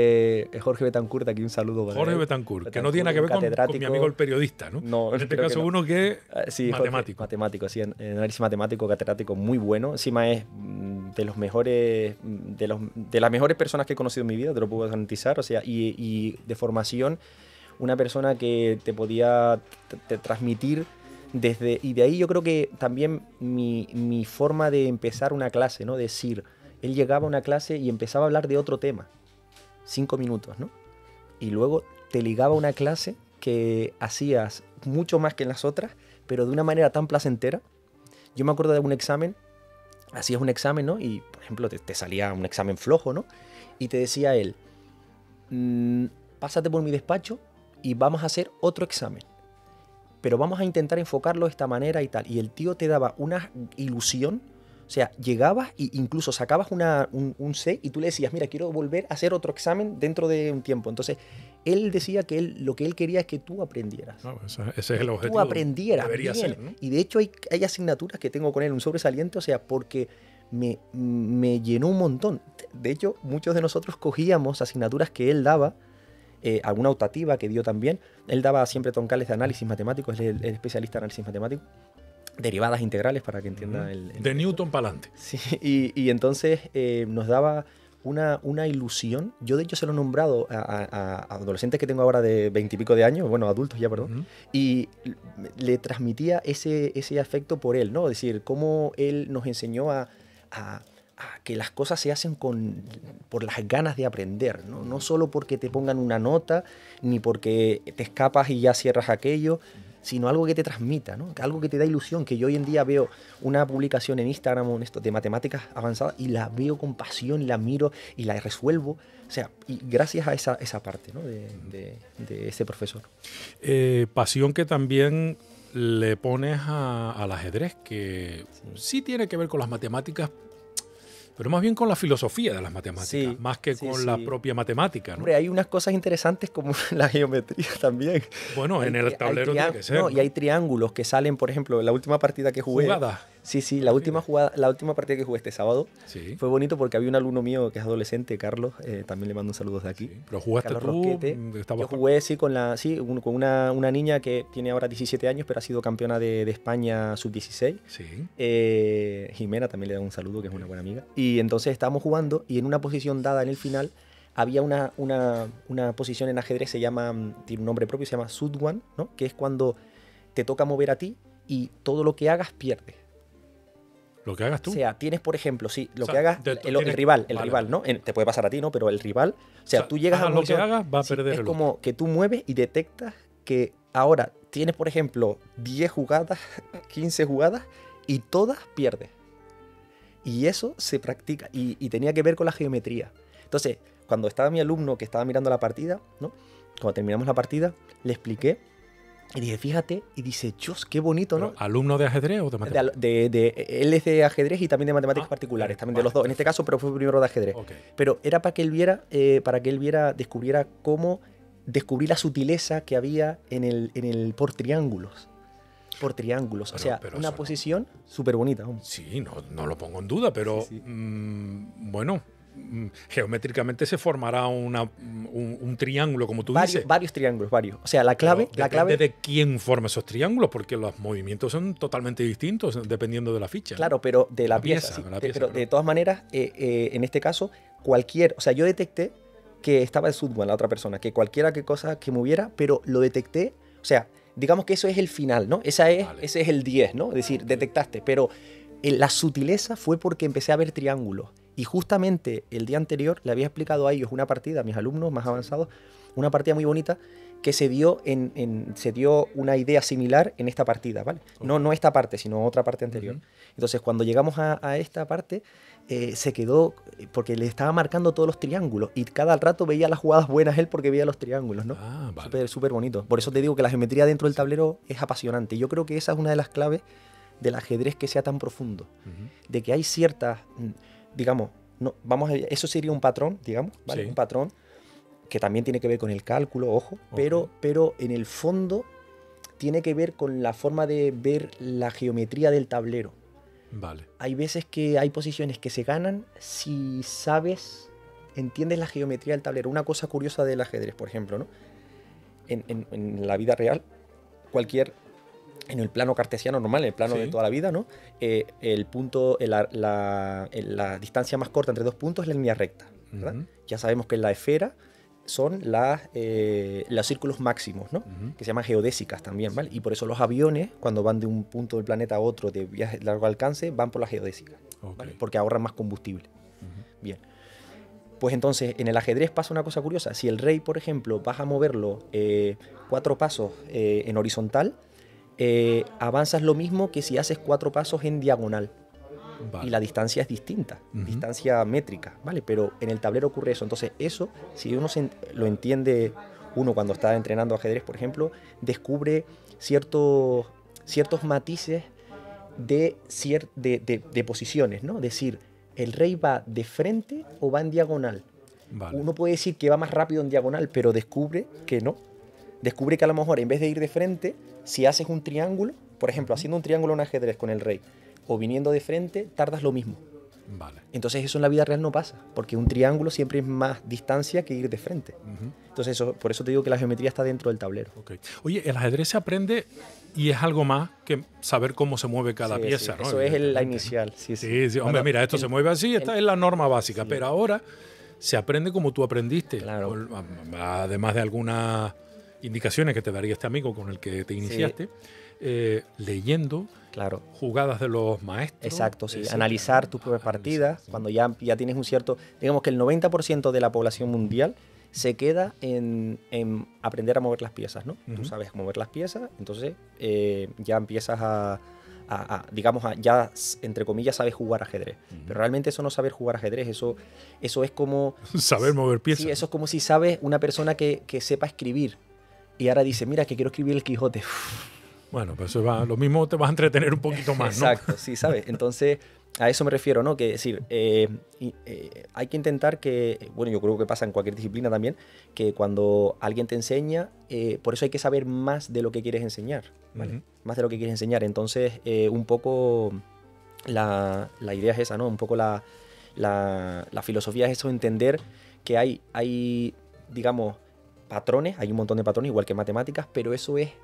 Jorge Betancourt, aquí un saludo. Jorge Betancourt, que no tiene nada que ver con mi amigo el periodista, ¿no? No, en este caso uno que es matemático. Jorge, matemático, sí, en análisis matemático, catedrático muy bueno. Encima es de los mejores, de las mejores personas que he conocido en mi vida, te lo puedo garantizar. O sea, y de formación, una persona que te podía transmitir y de ahí yo creo que también mi forma de empezar una clase, ¿no? Decir, él llegaba a una clase y empezaba a hablar de otro tema, 5 minutos, ¿no? Y luego te ligaba a una clase que hacías mucho más que en las otras, pero de una manera tan placentera. Yo me acuerdo de un examen hacías un examen, ¿no? Y, por ejemplo, te salía un examen flojo, ¿no? Y te decía él, pásate por mi despacho y vamos a hacer otro examen. Pero vamos a intentar enfocarlo de esta manera y tal. Y el tío te daba una ilusión. O sea, llegabas e incluso sacabas un C y tú le decías, mira, quiero volver a hacer otro examen dentro de un tiempo. Entonces, él decía que lo que él quería es que tú aprendieras. No, ese es el objetivo. Tú aprendieras Debería bien. ser, ¿no? Y de hecho hay asignaturas que tengo con él, un sobresaliente, o sea, porque me llenó un montón. De hecho, muchos de nosotros cogíamos asignaturas que él daba, alguna optativa que dio también. Él daba siempre troncales de análisis matemático, es el especialista en análisis matemático. Derivadas integrales, para que entienda de Newton para adelante. Sí, y entonces nos daba una ilusión. Yo, de hecho, se lo he nombrado a adolescentes que tengo ahora de 20 y pico de años, bueno, adultos ya, perdón, y le transmitía ese afecto por él, ¿no? Es decir, cómo él nos enseñó a que las cosas se hacen por las ganas de aprender, ¿no? No solo porque te pongan una nota, ni porque te escapas y ya cierras aquello, sino algo que te transmita, ¿no? Algo que te da ilusión, que yo hoy en día veo una publicación en Instagram de matemáticas avanzadas y la veo con pasión y la miro y la resuelvo. O sea, y gracias a esa parte, ¿no? de ese profesor. Pasión que también le pones al ajedrez, que sí tiene que ver con las matemáticas, pero más bien con la filosofía de las matemáticas, sí, más que sí, con la propia matemática, ¿no? Hombre, hay unas cosas interesantes como la geometría también. Bueno, en el tablero tiene que ser, ¿no? Y hay triángulos que salen, por ejemplo, en la última partida que jugué. ¿Jugadas? Sí, la última partida que jugué este sábado fue bonito porque había un alumno mío que es adolescente, Carlos, también le mando un saludo de aquí. Sí, pero jugaste Carlos tú, Rosquete. Yo jugué con una niña que tiene ahora 17 años, pero ha sido campeona de España sub-16. Sí. Jimena también le da un saludo, que es una buena amiga. Y entonces estábamos jugando y en una posición dada en el final había una posición en ajedrez, tiene un nombre propio, se llama Sudwan, ¿no? Que es cuando te toca mover a ti y todo lo que hagas pierdes. ¿Lo que hagas tú? O sea, tienes, por ejemplo, que hagas, el rival, ¿no? Te puede pasar a ti, ¿no? Pero el rival, o sea, tú llegas a lo que hagas, va a perder. Es como que tú mueves y detectas que ahora tienes, por ejemplo, 10 jugadas, 15 jugadas y todas pierdes. Y eso se practica y tenía que ver con la geometría. Entonces, cuando estaba mi alumno que estaba mirando la partida, ¿no? Cuando terminamos la partida, le expliqué y dije, fíjate, y dice, Dios, qué bonito, ¿no? ¿Alumno de ajedrez o de matemáticas? Él es de ajedrez y también de matemáticas particulares, también de los dos, en este caso, pero fue primero de ajedrez. Okay. Pero era para que él descubriera cómo descubrir la sutileza que había en el por triángulos. O sea, una posición súper bonita. Sí, no lo pongo en duda, pero sí. Bueno, geométricamente se formará un triángulo, como tú dices. Varios triángulos. O sea, la clave... Depende de quién forma esos triángulos, porque los movimientos son totalmente distintos dependiendo de la ficha. Claro, pero de la pieza. Pero de todas maneras, en este caso, o sea, yo detecté que estaba el Sudwan, la otra persona, que cualquiera cosa que moviera, pero lo detecté, o sea, digamos que eso es el final, ¿no? Ese es el 10, ¿no? Es decir, detectaste, pero la sutileza fue porque empecé a ver triángulos. Y justamente el día anterior le había explicado a ellos una partida, a mis alumnos más avanzados, una partida muy bonita que se dio una idea similar en esta partida, ¿vale? Okay. No esta parte, sino otra parte anterior. Entonces, cuando llegamos a esta parte, se quedó, porque le estaba marcando todos los triángulos y cada rato veía las jugadas buenas él porque veía los triángulos, ¿no? Vale. Súper bonito. Por eso te digo que la geometría dentro del tablero es apasionante. Yo creo que esa es una de las claves del ajedrez que sea tan profundo. De que hay ciertas... digamos, eso sería un patrón, digamos, ¿vale? Sí. Un patrón que también tiene que ver con el cálculo, ojo, okay. pero en el fondo tiene que ver con la forma de ver la geometría del tablero. Vale. Hay veces que hay posiciones que se ganan si entiendes la geometría del tablero. Una cosa curiosa del ajedrez, por ejemplo, ¿no? En la vida real, en el plano cartesiano normal, en el plano de toda la vida, ¿no? El punto, la distancia más corta entre dos puntos es la línea recta, ¿verdad? Ya sabemos que en la esfera son los círculos máximos, ¿no? Que se llaman geodésicas también, ¿vale? Y por eso los aviones, cuando van de un punto del planeta a otro de viaje de largo alcance, van por la geodésica, ¿vale? Porque ahorran más combustible. Bien. Pues entonces, en el ajedrez pasa una cosa curiosa. Si el rey, por ejemplo, vas a moverlo 4 pasos en horizontal, avanzas lo mismo que si haces 4 pasos en diagonal. y la distancia es distinta, distancia métrica, ¿vale? Pero en el tablero ocurre eso. Entonces eso, si uno lo entiende, uno cuando está entrenando ajedrez, por ejemplo, descubre ciertos matices de posiciones, ¿no? Es decir, ¿el rey va de frente o va en diagonal? Vale. Uno puede decir que va más rápido en diagonal, pero descubre que no. Descubre que a lo mejor en vez de ir de frente, si haces un triángulo, por ejemplo, haciendo un triángulo en ajedrez con el rey, o viniendo de frente, tardas lo mismo. Vale. Entonces eso en la vida real no pasa, porque un triángulo siempre es más distancia que ir de frente. Entonces por eso te digo que la geometría está dentro del tablero. Okay. Oye, el ajedrez se aprende y es algo más que saber cómo se mueve cada pieza, sí. ¿no? Eso es la inicial. Sí. Hombre, bueno, mira, esto se mueve así, esta es la norma básica, pero ahora se aprende como tú aprendiste. Claro. Además de algunas indicaciones que te daría este amigo con el que te iniciaste, leyendo jugadas de los maestros. Exacto, sí. Analizar tus propias partidas, cuando ya tienes un cierto... Digamos que el 90% de la población mundial se queda en aprender a mover las piezas, ¿no? Tú sabes mover las piezas, entonces ya empiezas ya, entre comillas, sabes jugar ajedrez. Pero realmente eso no es saber jugar ajedrez, eso es como... Saber mover piezas. Sí, eso es como si sabes una persona que sepa escribir y ahora dice, mira, que quiero escribir el Quijote. Bueno, pues lo mismo te vas a entretener un poquito más, ¿no? Exacto, sí, ¿sabes? Entonces, a eso me refiero, ¿no? Que decir, hay que intentar que, bueno, yo creo que pasa en cualquier disciplina también, que cuando alguien te enseña, por eso hay que saber más de lo que quieres enseñar, ¿vale? Más de lo que quieres enseñar. Entonces, un poco la idea es esa, ¿no? Un poco la filosofía es eso, entender que hay, digamos, patrones, hay un montón de patrones, igual que en matemáticas, pero eso es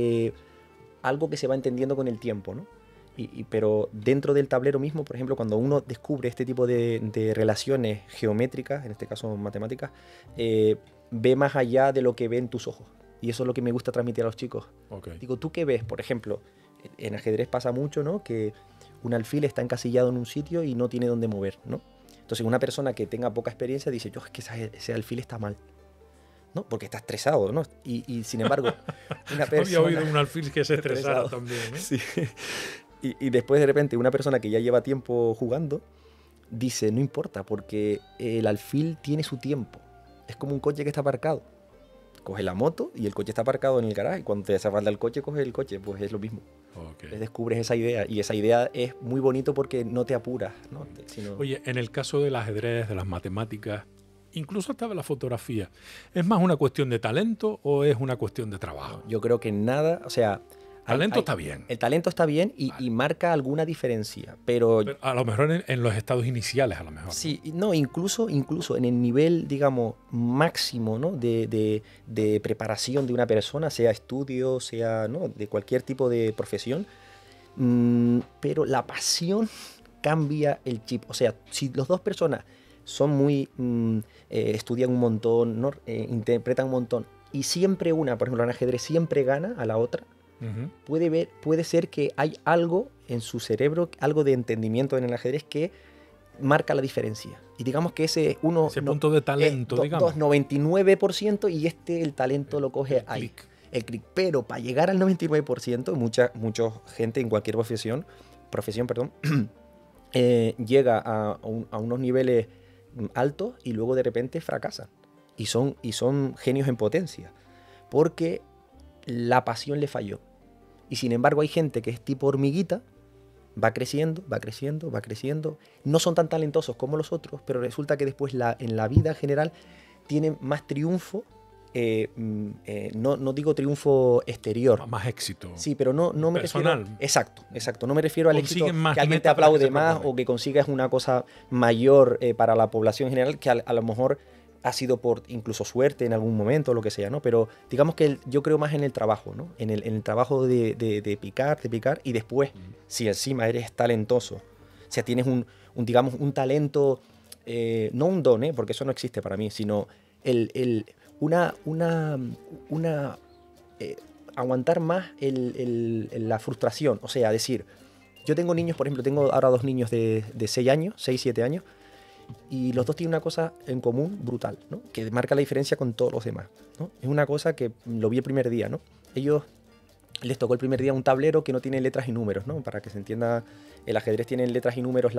algo que se va entendiendo con el tiempo, ¿no? Pero dentro del tablero mismo, por ejemplo, cuando uno descubre este tipo de relaciones geométricas, en este caso matemáticas, ve más allá de lo que ven tus ojos. Y eso es lo que me gusta transmitir a los chicos. Okay. Digo, ¿tú qué ves? Por ejemplo, en ajedrez pasa mucho, ¿no? Que un alfil está encasillado en un sitio y no tiene dónde mover, ¿no? Entonces una persona que tenga poca experiencia dice, es que ese alfil está mal, ¿no? Porque está estresado, ¿no? Y sin embargo, una persona... Había oído un alfil que se estresara también, ¿eh? Sí. Y después de repente una persona que ya lleva tiempo jugando dice, no importa, porque el alfil tiene su tiempo. Es como un coche que está aparcado. Coge la moto y el coche está aparcado en el garaje. Cuando te hace falta el coche, coges el coche. Pues es lo mismo. Okay. Descubres esa idea. Y esa idea es muy bonito porque no te apuras, ¿no? Oye, en el caso del ajedrez, de las matemáticas, incluso hasta de la fotografía, ¿es más una cuestión de talento o es una cuestión de trabajo? Yo creo que nada, o sea... Talento está bien. El talento está bien y marca alguna diferencia, pero a lo mejor en los estados iniciales, a lo mejor. Sí, no, incluso en el nivel, digamos, máximo, ¿no? de preparación de una persona, sea estudio, sea, ¿no? de cualquier tipo de profesión, pero la pasión cambia el chip. O sea, si las dos personas son muy... estudian un montón, ¿no? Interpretan un montón, y siempre una, por ejemplo, en ajedrez siempre gana a la otra, puede ser que hay algo en su cerebro, algo de entendimiento en el ajedrez que marca la diferencia. Y digamos que ese punto de talento, digamos. 99% y el talento lo coge ahí. El clic. Pero para llegar al 99%, mucha gente en cualquier profesión, llega a unos niveles altos y luego de repente fracasan. Y son genios en potencia. Porque la pasión le falló. Y sin embargo hay gente que es tipo hormiguita, va creciendo, no son tan talentosos como los otros, pero resulta que después en la vida en general tienen más triunfo, no digo triunfo exterior. Más éxito. Sí, pero no me personal. Refiero... Exacto, no me refiero al éxito que alguien te aplaude aplaude más o que consigas una cosa mayor para la población en general, que a lo mejor ha sido por incluso suerte en algún momento o lo que sea, ¿no? Pero digamos que yo creo más en el trabajo, ¿no? En el trabajo de picar y después, si encima eres talentoso, o sea, tienes digamos, un talento, no un don, porque eso no existe para mí, sino aguantar más la frustración, o sea, decir, yo tengo niños, por ejemplo, tengo ahora 2 niños de 6 años, 6, 7 años, y los dos tienen una cosa en común brutal, ¿no? Que marca la diferencia con todos los demás, ¿no? Es una cosa que lo vi el primer día, ¿no? Ellos les tocó el primer día un tablero que no tiene letras y números, ¿no? Para que se entienda, el ajedrez tiene letras y números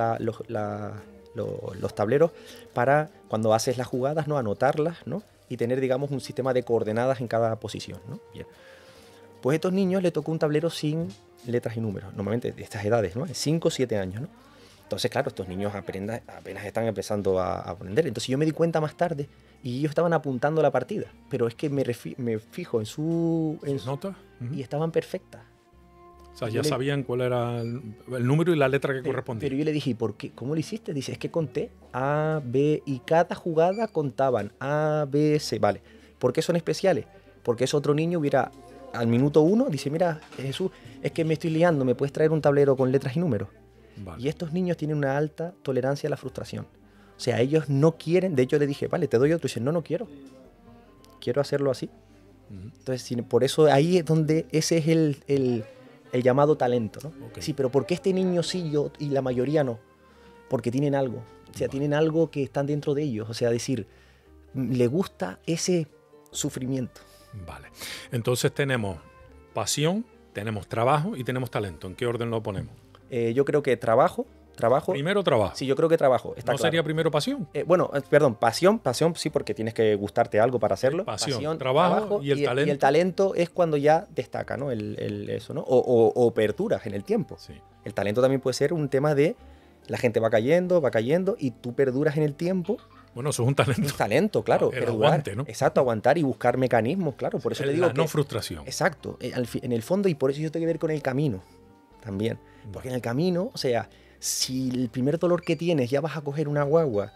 los tableros para cuando haces las jugadas, ¿no? Anotarlas, ¿no? Y tener, digamos, un sistema de coordenadas en cada posición, ¿no? Bien. Pues a estos niños les tocó un tablero sin letras y números, normalmente de estas edades, ¿no? De 5 o 7 años, ¿no? Entonces, claro, estos niños apenas están empezando a aprender. Entonces yo me di cuenta más tarde y ellos estaban apuntando la partida, pero es que me fijo en sus notas y estaban perfectas. O sea, ya sabían cuál era el número y la letra que correspondía. Pero yo le dije, ¿por qué? ¿Cómo lo hiciste? Dice, es que conté A, B, y cada jugada contaban A, B, C. Vale. ¿Por qué son especiales? Porque ese otro niño hubiera, al minuto 1, dice, mira, Jesús, es que me estoy liando, ¿me puedes traer un tablero con letras y números? Vale. Y estos niños tienen una alta tolerancia a la frustración. O sea, ellos no quieren, de hecho le dije, vale, te doy otro. Y dicen, no quiero. Quiero hacerlo así. Entonces, por eso ahí es donde ese es el llamado talento, ¿no? Okay. Sí, pero ¿por qué este niño sí yo y la mayoría no? Porque tienen algo. O sea, tienen algo que están dentro de ellos. O sea, decir, le gusta ese sufrimiento. Vale. Entonces tenemos pasión, tenemos trabajo y tenemos talento. ¿En qué orden lo ponemos? Yo creo que trabajo. Primero trabajo. Sí, yo creo que trabajo. Está ¿No sería primero pasión? Perdón, pasión sí, porque tienes que gustarte algo para hacerlo. Pasión, trabajo y el talento. Y el talento es cuando ya destaca, ¿no? Eso, ¿no? O perduras en el tiempo. Sí. El talento también puede ser un tema de la gente va cayendo y tú perduras en el tiempo. Bueno, eso es un talento. Un talento, claro. El aguante, ¿no? Exacto, aguantar y buscar mecanismos, claro. Por eso le digo la no frustración. Exacto, en el fondo, y por eso yo tengo que ver con el camino también. Porque en el camino, o sea, si el primer dolor que tienes ya vas a coger una guagua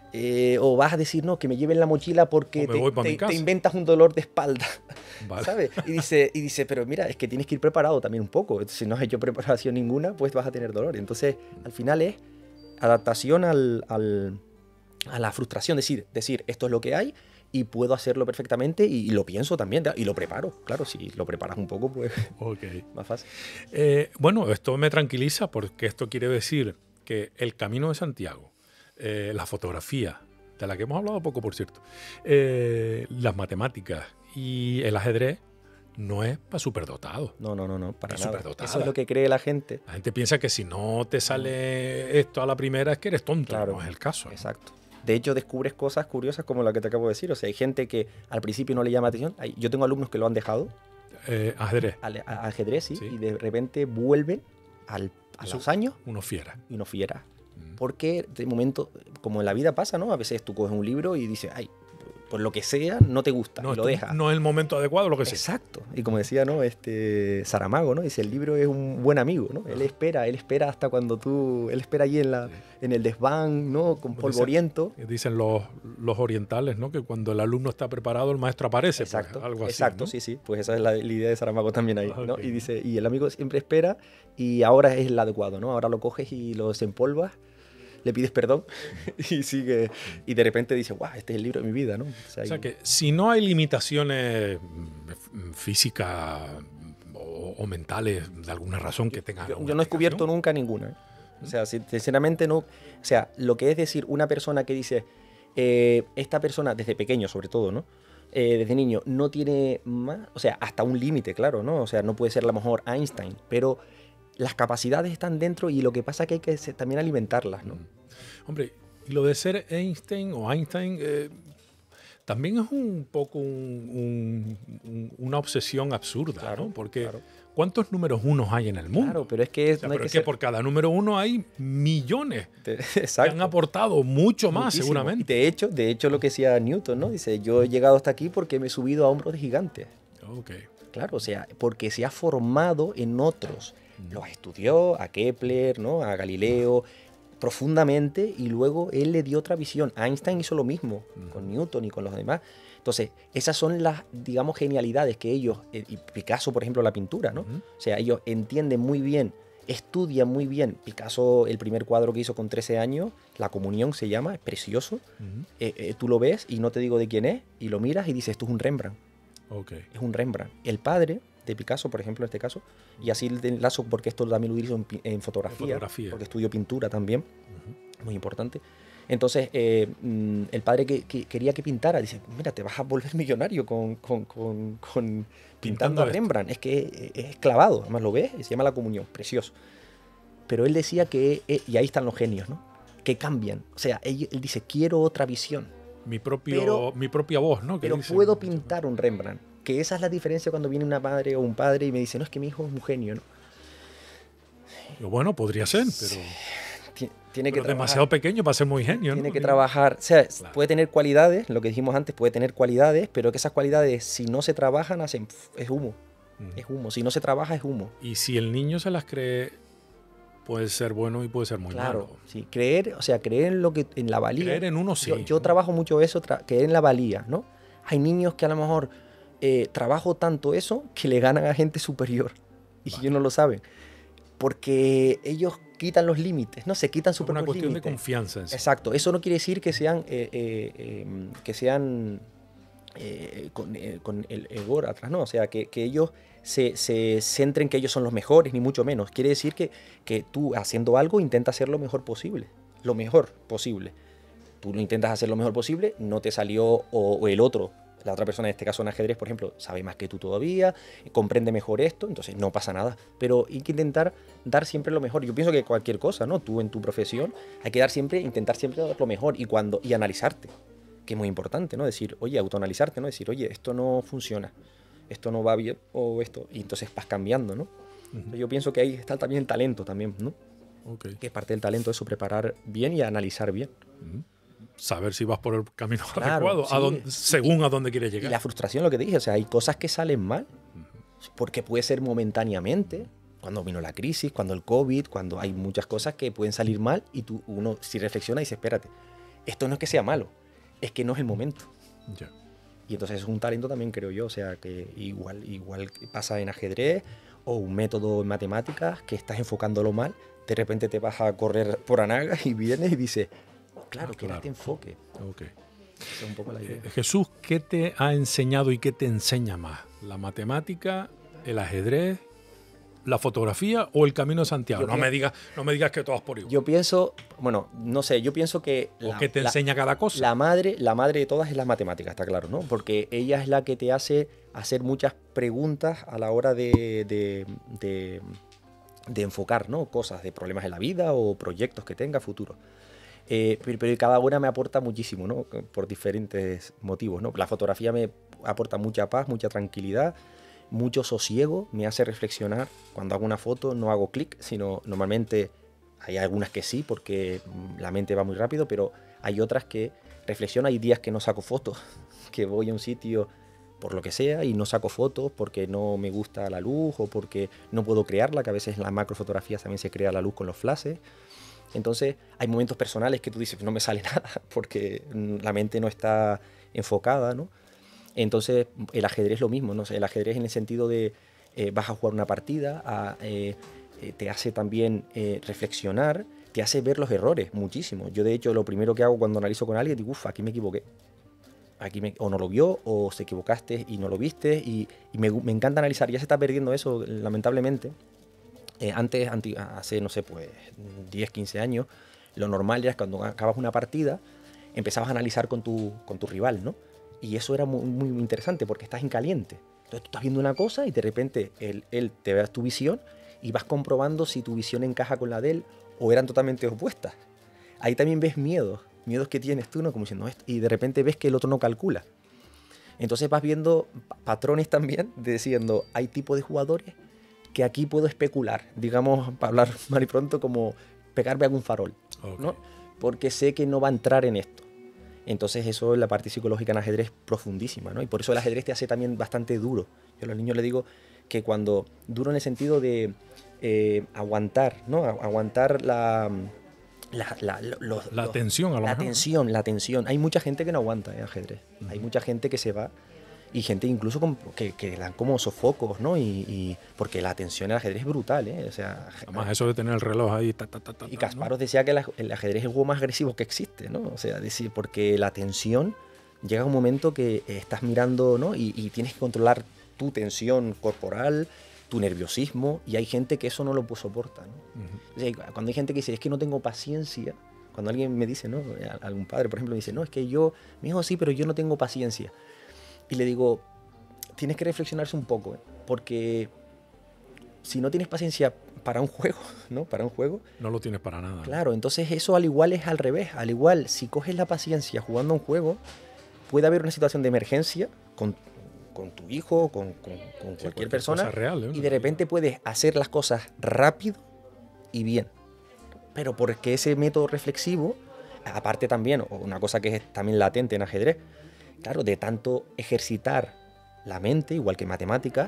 o vas a decir, no, que me lleven la mochila porque te inventas un dolor de espalda, vale. ¿Sabes? Y dice, pero mira, es que tienes que ir preparado también un poco. Si no has hecho preparación ninguna, pues vas a tener dolor. Entonces, al final es adaptación a la frustración, decir, esto es lo que hay y puedo hacerlo perfectamente y lo pienso también y lo preparo. Claro, si lo preparas un poco, pues más fácil. Bueno, esto me tranquiliza porque esto quiere decir que el Camino de Santiago, la fotografía, de la que hemos hablado poco, por cierto, las matemáticas y el ajedrez no es para superdotados. No, para nada. Eso es lo que cree la gente. La gente piensa que si no te sale esto a la primera es que eres tonto. Claro, no es el caso. Exacto. De hecho, descubres cosas curiosas como la que te acabo de decir. O sea, hay gente que al principio no le llama atención. Yo tengo alumnos que lo han dejado. Ajedrez. Ajedrez, sí. Y de repente vuelven a los años. Uno fiera. Porque de momento, como en la vida pasa, ¿no? A veces tú coges un libro y dices, ay, por lo que sea, no te gusta, y lo dejas. No es el momento adecuado, lo que sea. Exacto. Y como decía, ¿no? Saramago, ¿no? Dice, el libro es un buen amigo, ¿no? Él espera hasta cuando él espera allí en el desván, ¿no? Con polvoriento. Dicen los orientales, ¿no? Que cuando el alumno está preparado, el maestro aparece. Exacto. Pues, algo así, exacto, ¿no? Sí. Pues esa es la idea de Saramago también ahí, ¿no? Okay. Y dice, y el amigo siempre espera y ahora es el adecuado, ¿no? Ahora lo coges y lo desempolvas, le pides perdón y sigue. Y de repente dice, guau, este es el libro de mi vida, ¿no? O sea que si no hay limitaciones físicas o mentales de alguna razón que tengan. Yo no he descubierto nunca ninguna, ¿eh? O sea, sinceramente no. O sea, lo que es decir, una persona que dice, esta persona, desde pequeño sobre todo, ¿no? Desde niño, no tiene más. O sea, hasta un límite, claro, ¿no? O sea, no puede ser a lo mejor Einstein, pero las capacidades están dentro y lo que pasa es que hay que también alimentarlas, ¿no? Hombre, y lo de ser Einstein también es un poco una obsesión absurda, claro, ¿no? Porque claro. ¿cuántos números unos hay en el mundo? Claro, pero es que... que por cada número uno hay millones Exacto. que han aportado mucho más, muchísimo, seguramente. De hecho, lo que decía Newton, ¿no? Dice, yo he llegado hasta aquí porque me he subido a hombros de gigantes. Okay. Claro, o sea, porque se ha formado en otros. Los estudió a Kepler, ¿no? A Galileo, profundamente, y luego él le dio otra visión. Einstein hizo lo mismo con Newton y con los demás. Entonces, esas son las, digamos, genialidades que ellos, y Picasso, por ejemplo, la pintura, ¿no? O sea, ellos entienden muy bien, estudian muy bien. Picasso, el primer cuadro que hizo con 13 años, La Comunión se llama, es precioso. Tú lo ves y no te digo de quién es, y lo miras y dices, esto es un Rembrandt. Okay. Es un Rembrandt. El padre de Picasso, por ejemplo, en este caso, y así el enlazo, porque esto también lo hizo en fotografía, porque estudió pintura también, muy importante. Entonces, el padre que quería que pintara, dice, mira, te vas a volver millonario pintando a Rembrandt. Es que es clavado, además lo ves, se llama La Comunión, precioso. Pero él decía que, y ahí están los genios, ¿no? Que cambian. O sea, él dice, quiero otra visión. Mi propia voz, ¿no? Pero puedo pintar un Rembrandt. Que esa es la diferencia cuando viene una madre o un padre y me dice, no, es que mi hijo es un genio, ¿no? Bueno, podría ser, pero... Tiene que trabajar, demasiado pequeño para ser muy genio, tiene ¿no? que trabajar, o sea, Claro. puede tener cualidades, lo que dijimos antes, puede tener cualidades, pero que esas cualidades, si no se trabajan, es humo. Es humo. Si no se trabaja, es humo. Y si el niño se las cree, puede ser bueno y puede ser muy Claro, malo. sí, creer en la valía. Creer en uno sí. Yo trabajo mucho eso, creer en la valía, ¿no? Hay niños que a lo mejor trabajo tanto eso que le ganan a gente superior y ellos no lo saben. Porque ellos quitan los límites, ¿no? Se quitan sus propios límites. Es una cuestión de confianza en sí. Exacto. Eso no quiere decir que sean con el ego atrás, ¿no? O sea, que ellos se centren que ellos son los mejores, ni mucho menos. Quiere decir que tú, haciendo algo, intentas hacer lo mejor posible. Lo mejor posible. Tú lo intentas hacer lo mejor posible, no te salió, o el otro, la otra persona, en este caso en ajedrez, por ejemplo, sabe más que tú todavía, comprende mejor esto, entonces no pasa nada. Pero hay que intentar dar siempre lo mejor. Yo pienso que cualquier cosa, ¿no? Tú en tu profesión, hay que intentar siempre dar lo mejor y analizarte, que es muy importante, ¿no? Decir, oye, autoanalizarte, ¿no? Decir, oye, esto no funciona, esto no va bien, o esto, y entonces vas cambiando, ¿no? Yo pienso que ahí está también el talento también, ¿no? Okay. Que parte del talento eso, preparar bien y analizar bien. Saber si vas por el camino Claro, adecuado, sí. según a dónde quieres llegar. Y la frustración, lo que te dije, o sea, hay cosas que salen mal, porque puede ser momentáneamente, cuando vino la crisis, cuando el COVID, cuando hay muchas cosas que pueden salir mal y uno si reflexiona y dice, espérate, esto no es que sea malo, es que no es el momento. Ya. Y entonces es un talento también, creo yo, o sea, que igual que pasa en ajedrez o un método en matemáticas que estás enfocándolo mal, de repente te vas a correr por Anaga y vienes y dices, claro, que este enfoque. Okay. Esa es un poco la idea. Jesús, ¿qué te ha enseñado y qué te enseña más? ¿La matemática, el ajedrez, la fotografía o el Camino de Santiago? No me digas que todas por igual. Yo pienso, bueno, no sé, yo pienso que... ¿O qué te enseña cada cosa? La madre de todas es las matemáticas, está claro, ¿no? Porque ella es la que te hace hacer muchas preguntas a la hora de enfocar, ¿no? Cosas de problemas en la vida o proyectos que tenga, futuro. Pero cada una me aporta muchísimo, ¿no? Por diferentes motivos, ¿no? La fotografía me aporta mucha paz, mucha tranquilidad, mucho sosiego, me hace reflexionar. Cuando hago una foto no hago clic, sino normalmente hay algunas que sí, porque la mente va muy rápido, pero hay otras que reflexiono. Hay días que no saco fotos, que voy a un sitio por lo que sea y no saco fotos porque no me gusta la luz o porque no puedo crearla, que a veces en las macrofotografías también se crea la luz con los flashes. Entonces hay momentos personales que tú dices, no me sale nada porque la mente no está enfocada, ¿no? Entonces el ajedrez es lo mismo, ¿no? O sea, el ajedrez en el sentido de vas a jugar una partida, te hace también reflexionar, te hace ver los errores muchísimo. Yo de hecho lo primero que hago cuando analizo con alguien, digo, uff, aquí me equivoqué. O no lo vio, o se equivocaste y no lo viste, y me encanta analizar. Ya se está perdiendo eso, lamentablemente. Antes, hace, no sé, pues 10, 15 años, lo normal era cuando acabas una partida, empezabas a analizar con tu rival, ¿no? Y eso era muy, muy interesante porque estás en caliente. Entonces tú estás viendo una cosa y de repente él te ve tu visión y vas comprobando si tu visión encaja con la de él o eran totalmente opuestas. Ahí también ves miedos que tienes tú, ¿no? Como diciendo, y de repente ves que el otro no calcula. Entonces vas viendo patrones también, diciendo, hay tipos de jugadores que aquí puedo especular, digamos, para hablar mal y pronto, como pegarme algún farol, ¿no? Porque sé que no va a entrar en esto. Entonces eso es la parte psicológica en ajedrez profundísima, ¿no? Y por eso el ajedrez te hace también bastante duro. Yo a los niños les digo que cuando duro en el sentido de aguantar, ¿no? Aguantar la tensión, a lo mejor. La tensión. Hay mucha gente que no aguanta en ajedrez. Hay mucha gente que se va y gente incluso que dan como sofocos, ¿no? Y porque la tensión en el ajedrez es brutal, ¿eh? O sea, además eso de tener el reloj ahí. Y Kasparov, ¿no?, decía que el ajedrez es el juego más agresivo que existe, ¿no? O sea, decir, porque la tensión llega a un momento que estás mirando, ¿no? Y tienes que controlar tu tensión corporal, tu nerviosismo, y hay gente que eso no lo soporta, ¿no? O sea, cuando hay gente que dice, es que no tengo paciencia Cuando alguien me dice, ¿no? Algún padre, por ejemplo, me dice, no, es que mi hijo sí, pero yo no tengo paciencia. Y le digo, tienes que reflexionarse un poco, ¿eh? Porque si no tienes paciencia para un juego, ¿no? Para un juego. No lo tienes para nada. Claro, entonces eso al igual es al revés. Al igual, si coges la paciencia jugando a un juego, puede haber una situación de emergencia con tu hijo, con cualquier persona, real, ¿eh? Y de repente puedes hacer las cosas rápido y bien. Pero porque ese método reflexivo, aparte también, o una cosa que es también latente en ajedrez, claro, de tanto ejercitar la mente, igual que matemáticas,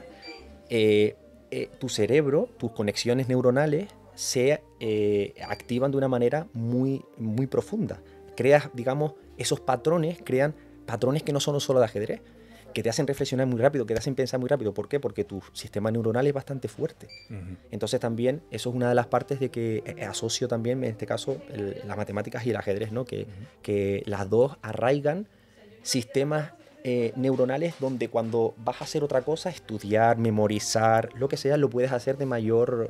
tu cerebro, tus conexiones neuronales se activan de una manera muy, muy profunda. Creas, digamos, esos patrones, crean patrones que no son solo de ajedrez, que te hacen reflexionar muy rápido, que te hacen pensar muy rápido. ¿Por qué? Porque tu sistema neuronal es bastante fuerte. Entonces también eso es una de las partes de que asocio también, en este caso, las matemáticas y el ajedrez, ¿no? Que las dos arraigan sistemas neuronales donde cuando vas a hacer otra cosa, estudiar, memorizar, lo que sea, lo puedes hacer de mayor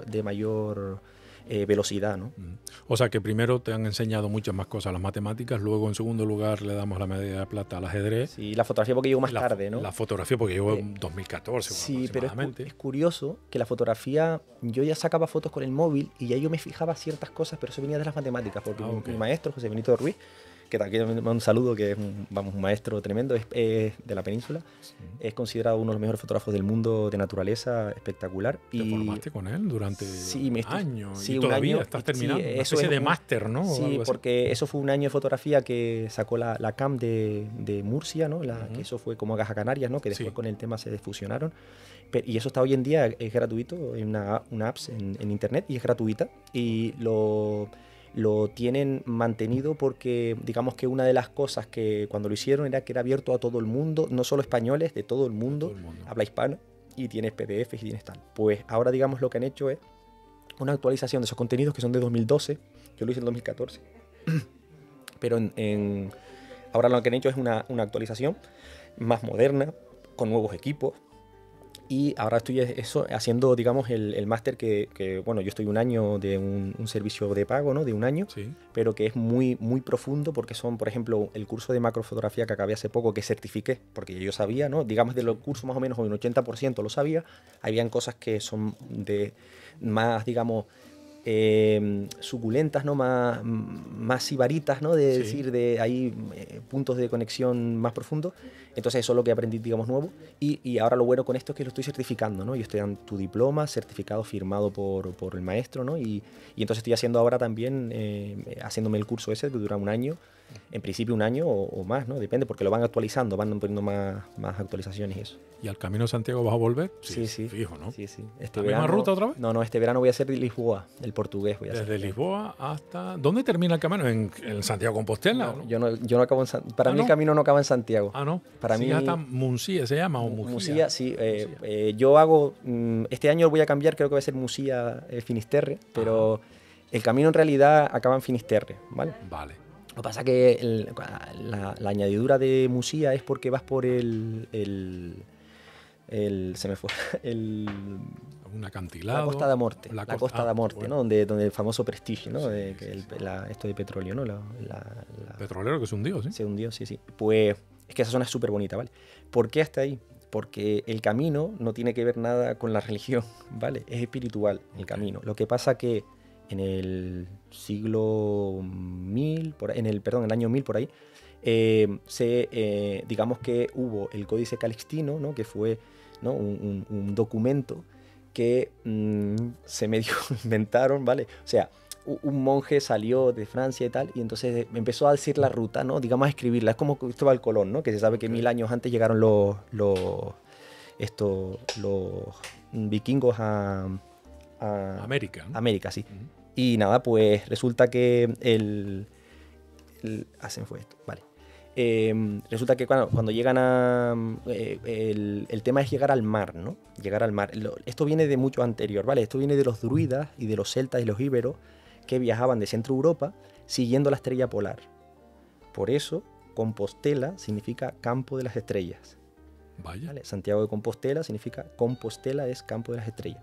velocidad, ¿no? O sea que primero te han enseñado muchas más cosas las matemáticas, luego en segundo lugar le damos la medalla de plata al ajedrez. Sí, la fotografía porque llegó más tarde, ¿no? La fotografía porque llegó en 2014 sí, pero aproximadamente. Es curioso que la fotografía, yo ya sacaba fotos con el móvil y ya yo me fijaba ciertas cosas, pero eso venía de las matemáticas, porque mi maestro, José Benito Ruiz, que también me manda un saludo, que es un maestro tremendo, es de la península, es considerado uno de los mejores fotógrafos del mundo de naturaleza, espectacular. ¿Te formaste con él durante años? Sí, y todavía estás terminando, una especie de máster, ¿no? Sí, porque eso fue un año de fotografía que sacó la CAM de Murcia, ¿no? Que eso fue como Gaja Canarias, ¿no? Que después con el tema se fusionaron. Y eso está hoy en día, es gratuito, en una app en internet y es gratuita. Y lo tienen mantenido porque digamos que una de las cosas que cuando lo hicieron era que era abierto a todo el mundo, no solo españoles, de todo el mundo. Habla hispana, y tienes PDFs y tienes tal. Pues ahora digamos lo que han hecho es una actualización de esos contenidos que son de 2012, yo lo hice en 2014, pero ahora lo que han hecho es una actualización más moderna, con nuevos equipos. Y ahora estoy haciendo, digamos, el máster que, bueno, yo estoy un año de un servicio de pago, ¿no? De un año, pero que es muy, muy profundo porque son, por ejemplo, el curso de macrofotografía que acabé hace poco, que certifiqué, porque yo sabía, ¿no? Digamos, de los cursos más o menos un 80% lo sabía. Habían cosas que son de más, digamos, suculentas, ¿no? Más sibaritas, ¿no? De decir, hay puntos de conexión más profundos. Entonces eso es lo que aprendí, digamos, nuevo. Y ahora lo bueno con esto es que lo estoy certificando, ¿no? Yo estoy dando tu diploma, certificado firmado por el maestro, ¿no? Y entonces estoy haciendo ahora también, haciéndome el curso ese que dura un año. En principio un año o más, ¿no? Depende, porque lo van actualizando, van poniendo más actualizaciones y eso. ¿Y al Camino de Santiago vas a volver? Sí. Fijo, ¿no? Sí. ¿La misma ruta otra vez? No, este verano voy a hacer Lisboa, el portugués voy a hacer. Desde Lisboa hasta... ¿Dónde termina el camino? ¿En Santiago Compostela? No, yo no acabo en Santiago. Para mí el camino no acaba en Santiago. Ah, ¿no? Para mí hasta Munsía se llama, o Musía, sí. Yo hago... este año lo voy a cambiar, creo que va a ser Musía Finisterre, pero el camino en realidad acaba en Finisterre, ¿vale? Vale. Lo que pasa es que la añadidura de Musía es porque vas por se me fue, un acantilado. La Costa da Morte, Costa da Morte, bueno. ¿no? Donde el famoso Prestige, ¿no? Esto de petróleo, ¿no? Petrolero que se hundió, ¿sí? Se hundió, sí. Pues es que esa zona es súper bonita, ¿vale? ¿Por qué hasta ahí? Porque el camino no tiene que ver nada con la religión, ¿vale? Es espiritual el camino. Lo que pasa que en el siglo 1000, en el año 1000 por ahí, digamos que hubo el Códice Calixtino, ¿no? Que fue, ¿no? un documento que se medio inventaron, ¿vale? O sea, un monje salió de Francia y tal, y entonces empezó a decir la ruta, ¿no? Digamos, a escribirla. Es como Cristóbal Colón, ¿no? Que se sabe que 1000 años antes llegaron los vikingos a América, ¿no? América, sí. Y nada, pues resulta que se me fue esto, vale. Resulta que cuando llegan el tema es llegar al mar, ¿no? Llegar al mar. Esto viene de mucho anterior, ¿vale? Esto viene de los druidas y de los celtas y los íberos que viajaban de Centro Europa siguiendo la estrella polar. Por eso, Compostela significa campo de las estrellas. Vaya. ¿Vale? Santiago de Compostela significa Compostela es campo de las estrellas.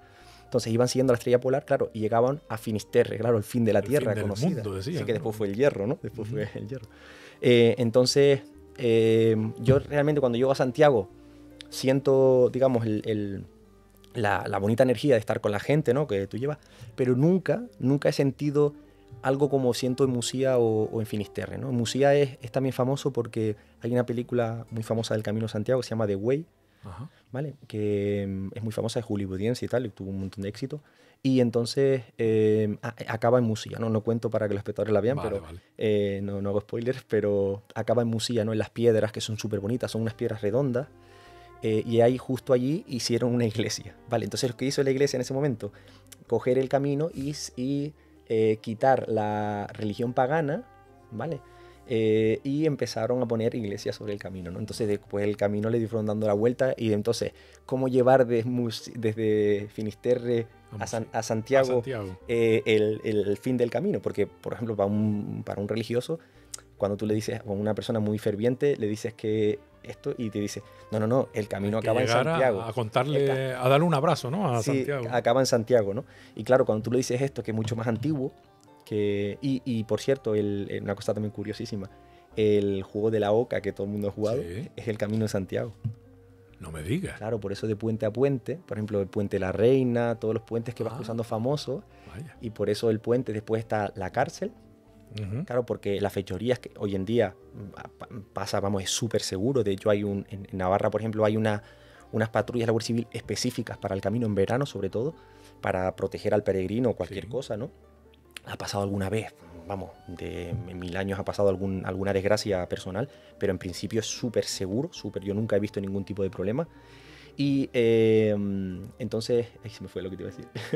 Entonces iban siguiendo la estrella polar, claro, y llegaban a Finisterre, claro, el fin de la El Tierra fin del conocida. mundo, decían, Así que ¿no? después fue el hierro, ¿no? Después fue el hierro. Entonces, yo realmente cuando llego a Santiago siento, digamos, la bonita energía de estar con la gente, ¿no? Que tú llevas, pero nunca he sentido algo como siento en Musía o en Finisterre, ¿no? Musía es también famoso porque hay una película muy famosa del Camino de Santiago que se llama The Way, Ajá. ¿vale? Que es muy famosa, es hollywoodiense y tal, y tuvo un montón de éxito. Y entonces acaba en Musía, ¿no? No cuento para que los espectadores la vean, Vale, pero vale. no hago spoilers, pero acaba en Musía, ¿no? En las piedras, que son súper bonitas, son unas piedras redondas, y ahí justo allí hicieron una iglesia, ¿vale? Entonces lo que hizo la iglesia en ese momento, coger el camino y quitar la religión pagana, ¿vale? Y empezaron a poner iglesias sobre el camino, ¿no? Entonces después el camino le fueron dando la vuelta y entonces, ¿cómo llevar desde Finisterre a Santiago, el fin del camino? Porque, por ejemplo, para un religioso, cuando tú le dices a una persona muy ferviente, le dices que esto y te dice, no, el camino acaba en Santiago. A contarle, a darle un abrazo, ¿no? A sí, Santiago. Acaba en Santiago, ¿no? Y claro, cuando tú le dices esto, que es mucho más antiguo, y por cierto, una cosa también curiosísima, el juego de la oca que todo el mundo ha jugado, Sí. es el Camino de Santiago. No me digas. Claro, por eso de puente a puente, por ejemplo, el puente de la Reina, todos los puentes que vas cruzando famosos, Vaya. y por eso el puente después está la cárcel. Claro, porque las fechorías que hoy en día pasa, vamos, es súper seguro. De hecho, hay en Navarra, por ejemplo, hay unas patrullas de la Guardia Civil específicas para el camino en verano, sobre todo, para proteger al peregrino o cualquier cosa, ¿no? Ha pasado alguna vez, vamos, en 1000 años ha pasado alguna desgracia personal, pero en principio es súper seguro, yo nunca he visto ningún tipo de problema. Y entonces, ahí se me fue lo que te iba a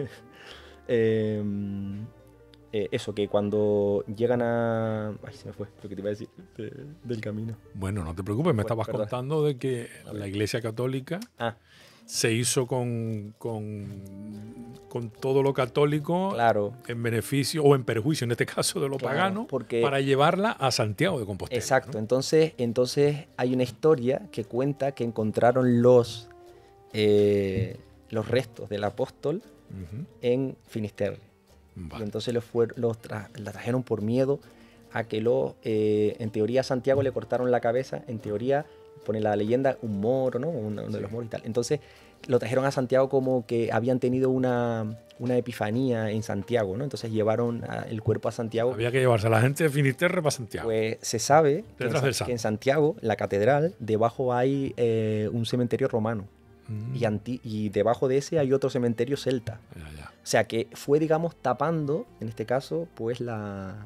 decir. Eso, que cuando llegan a... Ay, se me fue lo que te iba a decir del camino. Bueno, no te preocupes, me estabas perdón. contando de que la Iglesia Católica se hizo con todo lo católico, claro, en beneficio o en perjuicio, en este caso, de lo pagano, para llevarla a Santiago de Compostela. Exacto, ¿no? Entonces hay una historia que cuenta que encontraron los restos del apóstol en Finisterre. Vale. Y entonces la trajeron por miedo a que en teoría a Santiago le cortaron la cabeza, en teoría pone la leyenda un moro, ¿no? Uno de los moros y tal. Entonces lo trajeron a Santiago como que habían tenido una epifanía en Santiago, ¿no? Entonces llevaron el cuerpo a Santiago. Había que llevarse a la gente de Finisterre para Santiago. Pues se sabe que en Santiago, la catedral, debajo hay un cementerio romano. Y debajo de ese hay otro cementerio celta. Ya. O sea que fue, digamos, tapando, en este caso, pues la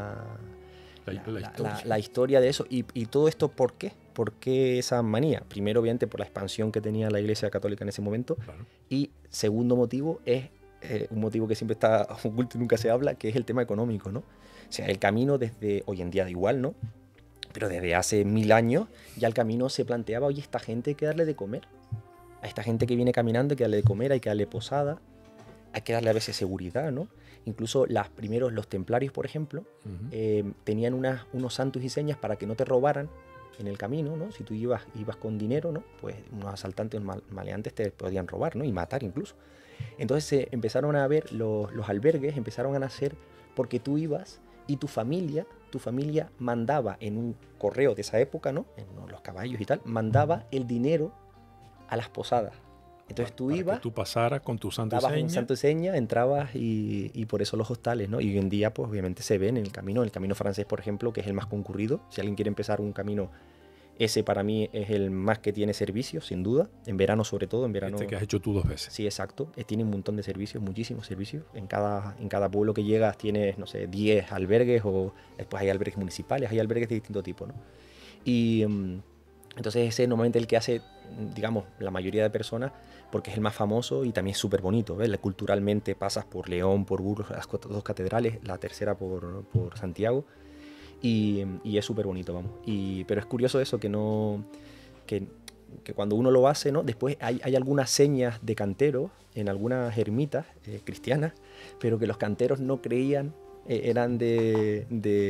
historia de eso. Y todo esto, ¿por qué? ¿Por qué esa manía? Primero, obviamente, por la expansión que tenía la Iglesia Católica en ese momento. Claro. Y segundo motivo es un motivo que siempre está oculto y nunca se habla, que es el tema económico, ¿no? O sea, el camino desde hoy en día da igual, ¿no? Pero desde hace 1000 años ya el camino se planteaba, oye, esta gente hay que darle de comer. A esta gente que viene caminando hay que darle de comer, hay que darle posada, hay que darle a veces seguridad, ¿no? Incluso los templarios, por ejemplo, tenían unos santos y señas para que no te robaran en el camino, ¿no? Si tú ibas con dinero, ¿no? Pues unos asaltantes, maleantes te podían robar, ¿no? Y matar incluso. Entonces se empezaron a ver los albergues, empezaron a nacer porque tú ibas y tu familia mandaba en un correo de esa época, ¿no? En los caballos y tal, mandaba el dinero a las posadas. Entonces tú ibas, que tú pasaras con tu santo y seña. Un santo y seña, entrabas y por eso los hostales, ¿no? Y hoy en día, pues obviamente se ven en el camino francés, por ejemplo, que es el más concurrido. Si alguien quiere empezar un camino, ese para mí es el más que tiene servicios, sin duda. En verano, sobre todo, en verano. Este que has hecho tú 2 veces. Sí, exacto. Tiene un montón de servicios, muchísimos servicios. En cada pueblo que llegas tienes, no sé, 10 albergues, o después hay albergues municipales, hay albergues de distinto tipo, ¿no? Y entonces ese normalmente el que hace, digamos, la mayoría de personas, porque es el más famoso y también es súper bonito, ¿ves? Culturalmente pasas por León, por Burgos, las 2 catedrales, la tercera por Santiago, y es súper bonito, vamos. Pero es curioso eso, que cuando uno lo hace, ¿no? Después hay algunas señas de canteros en algunas ermitas cristianas, pero que los canteros no creían, eran de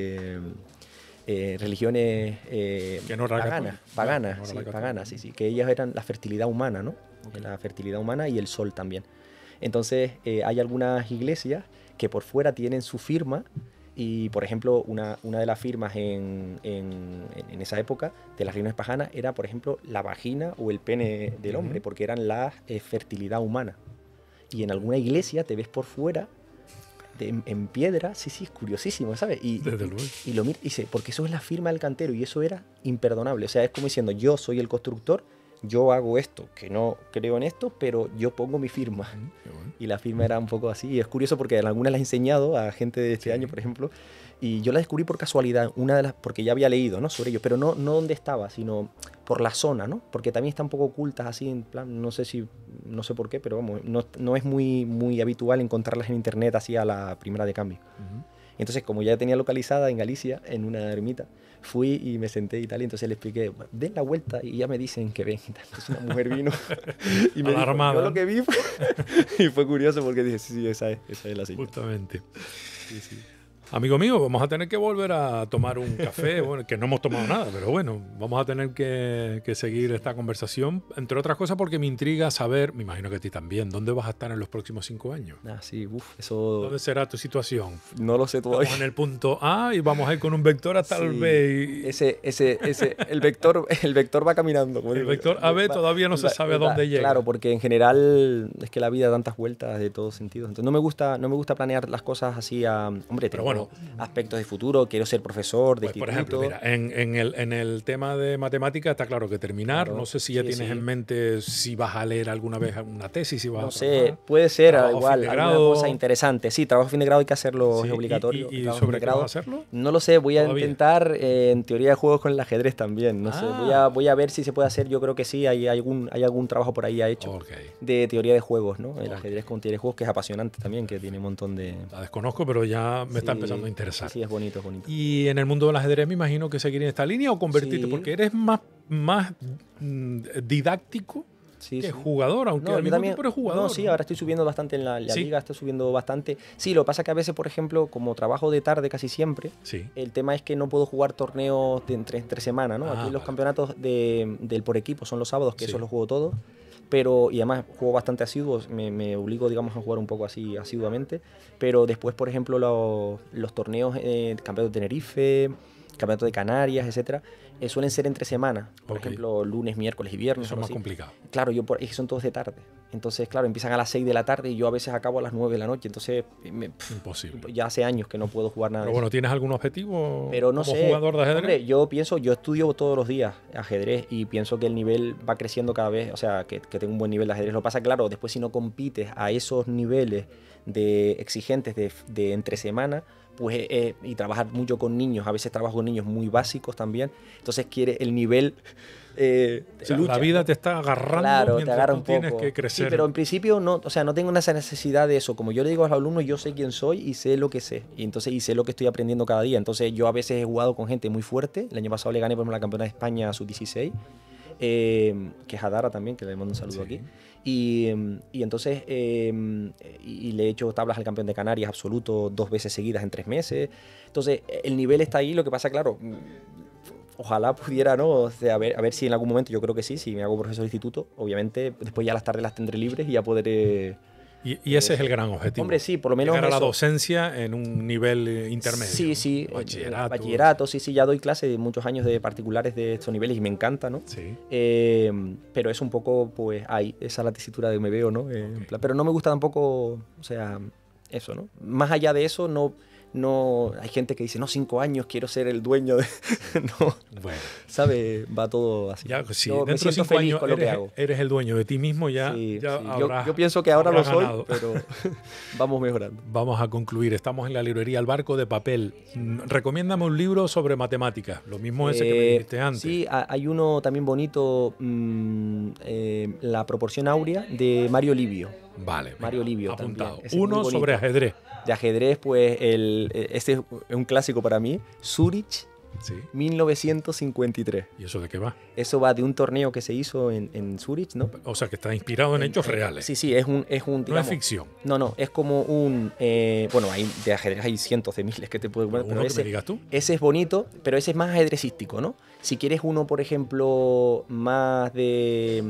religiones que no paganas, sí, que ellas eran la fertilidad humana, ¿no? Okay. La fertilidad humana y el sol también. Entonces hay algunas iglesias que por fuera tienen su firma y, por ejemplo, una de las firmas en esa época de las reuniones paganas era, por ejemplo, la vagina o el pene del hombre, porque eran la fertilidad humana. Y en alguna iglesia te ves por fuera en piedra, sí, es curiosísimo, ¿sabes? Y lo mira y dice, porque eso es la firma del cantero y eso era imperdonable. O sea, es como diciendo, yo soy el constructor, yo hago esto, que no creo en esto, pero yo pongo mi firma. Bueno. Y la firma era un poco así. Y es curioso porque en algunas las he enseñado a gente de este año, por ejemplo, y yo la descubrí por casualidad, porque ya había leído, ¿no?, sobre ello, pero no dónde estaba, sino por la zona, ¿no? Porque también están un poco ocultas así, en plan, no sé por qué, pero vamos, no es muy habitual encontrarlas en internet así a la primera de cambio. Entonces, como ya tenía localizada en Galicia, en una ermita, fui y me senté y tal, y entonces le expliqué, den la vuelta y ya me dicen que ven y tal. Entonces una mujer vino y me dijo, yo lo que vi fue... y fue curioso porque dije, sí, esa es la señal. Justamente. Sí. Amigo mío, vamos a tener que volver a tomar un café, bueno, que no hemos tomado nada, pero bueno, vamos a tener que seguir esta conversación, entre otras cosas porque me intriga saber, me imagino que a ti también, ¿dónde vas a estar en los próximos 5 años? Sí, eso... ¿Dónde será tu situación? No lo sé todavía. Estamos en el punto A y vamos a ir con un vector hasta el B. El vector va caminando. El vector AB todavía no se sabe a dónde llega. Claro, porque en general es que la vida da tantas vueltas de todos sentidos. Entonces no me gusta planear las cosas así a... Hombre, pero bueno, aspectos de futuro, quiero ser profesor de instituto. Por ejemplo, mira, en el tema de matemáticas está claro que terminar. Claro, no sé si ya tienes en mente si vas a leer alguna vez una tesis, si vas no sé, puede ser igual, alguna cosa interesante. Sí, trabajo a fin de grado hay que hacerlo, es obligatorio. ¿Y sobre qué vas a hacerlo? No lo sé, voy a intentar en teoría de juegos con el ajedrez también. No sé, voy a ver si se puede hacer, yo creo que sí, hay algún trabajo por ahí ya hecho de teoría de juegos, ¿no? El ajedrez con teoría de juegos, que es apasionante también, que tiene un montón de... La desconozco, pero ya me está empezando a interesar. Sí, es bonito. Y en el mundo del ajedrez me imagino que seguir en esta línea o convertirte, porque eres más didáctico que jugador, aunque al mismo tiempo eres jugador. No, sí, ahora estoy subiendo bastante en la liga, estoy subiendo bastante. Sí, lo que pasa es que a veces, por ejemplo, como trabajo de tarde casi siempre, el tema es que no puedo jugar torneos entre semana, ¿no? Aquí los campeonatos del por equipo son los sábados, que esos los juego todos. Y además juego bastante asiduo, me obligo, digamos, a jugar un poco así asiduamente, pero después, por ejemplo, los torneos, campeonato de Tenerife, campeonato de Canarias, etcétera, suelen ser entre semanas, por ejemplo, lunes, miércoles y viernes. Eso es más complicado. Claro, es que son todos de tarde, entonces, claro, empiezan a las 6 de la tarde y yo a veces acabo a las 9 de la noche, entonces... Imposible. Ya hace años que no puedo jugar nada. Pero bueno, ¿tienes algún objetivo pero no como sé, jugador de ajedrez? Hombre, yo estudio todos los días ajedrez y pienso que el nivel va creciendo cada vez, o sea, que tengo un buen nivel de ajedrez. Lo que pasa, claro, después si no compites a esos niveles de exigentes de entre semana, pues, y trabajar mucho con niños, a veces trabajo con niños muy básicos también, entonces quiere el nivel... o sea, lucha, la vida te está agarrando, claro, mientras te agarra tú un tienes poco. que crecer. Sí, pero en principio no tengo esa necesidad de eso. Como yo le digo a los alumnos, yo sé quién soy y sé lo que sé. Y sé lo que estoy aprendiendo cada día. Entonces yo a veces he jugado con gente muy fuerte. El año pasado le gané por ejemplo la campeona de España sub-16, que es Adara también, que le mando un saludo aquí. Y entonces y le he hecho tablas al campeón de Canarias absoluto 2 veces seguidas en 3 meses. Entonces el nivel está ahí, lo que pasa, claro, ojalá pudiera, ¿no? O sea, a ver si en algún momento, yo creo que sí, si me hago profesor de instituto, obviamente después ya las tardes las tendré libres y ya podré... Y ese es el gran objetivo. Hombre, sí, por lo menos llegar a la docencia en un nivel intermedio. Sí. Bachillerato, sí, ya doy clases de muchos años de particulares de estos niveles y me encanta, ¿no? Sí. Pero es un poco, pues, esa la tesitura de me veo, ¿no? Pero no me gusta tampoco, o sea, eso, ¿no? Más allá de eso, no hay gente que dice, no, 5 años, quiero ser el dueño de... no, bueno. ¿Sabes? Va todo así. Ya, sí, yo dentro de 5 años eres el dueño de ti mismo, ya habrás, yo pienso que ahora lo soy, ganado. Pero vamos mejorando. Vamos a concluir. Estamos en la librería El Barco de Papel. Recomiéndame un libro sobre matemáticas, lo mismo ese que me dijiste antes. Sí, hay uno también bonito, La proporción áurea, de Mario Livio. Vale. Mario Livio apuntado. También. Uno sobre ajedrez. De ajedrez, pues este es un clásico para mí, Zurich, 1953. ¿Y eso de qué va? Eso va de un torneo que se hizo en Zurich, ¿no? O sea, que está inspirado en hechos reales. Sí, es un digamos, no es ficción. No, es como un... bueno, de ajedrez hay cientos de miles que te puedo poner. Pero ese, me digas tú. Ese es bonito, pero ese es más ajedrecístico, ¿no? Si quieres uno, por ejemplo, más de...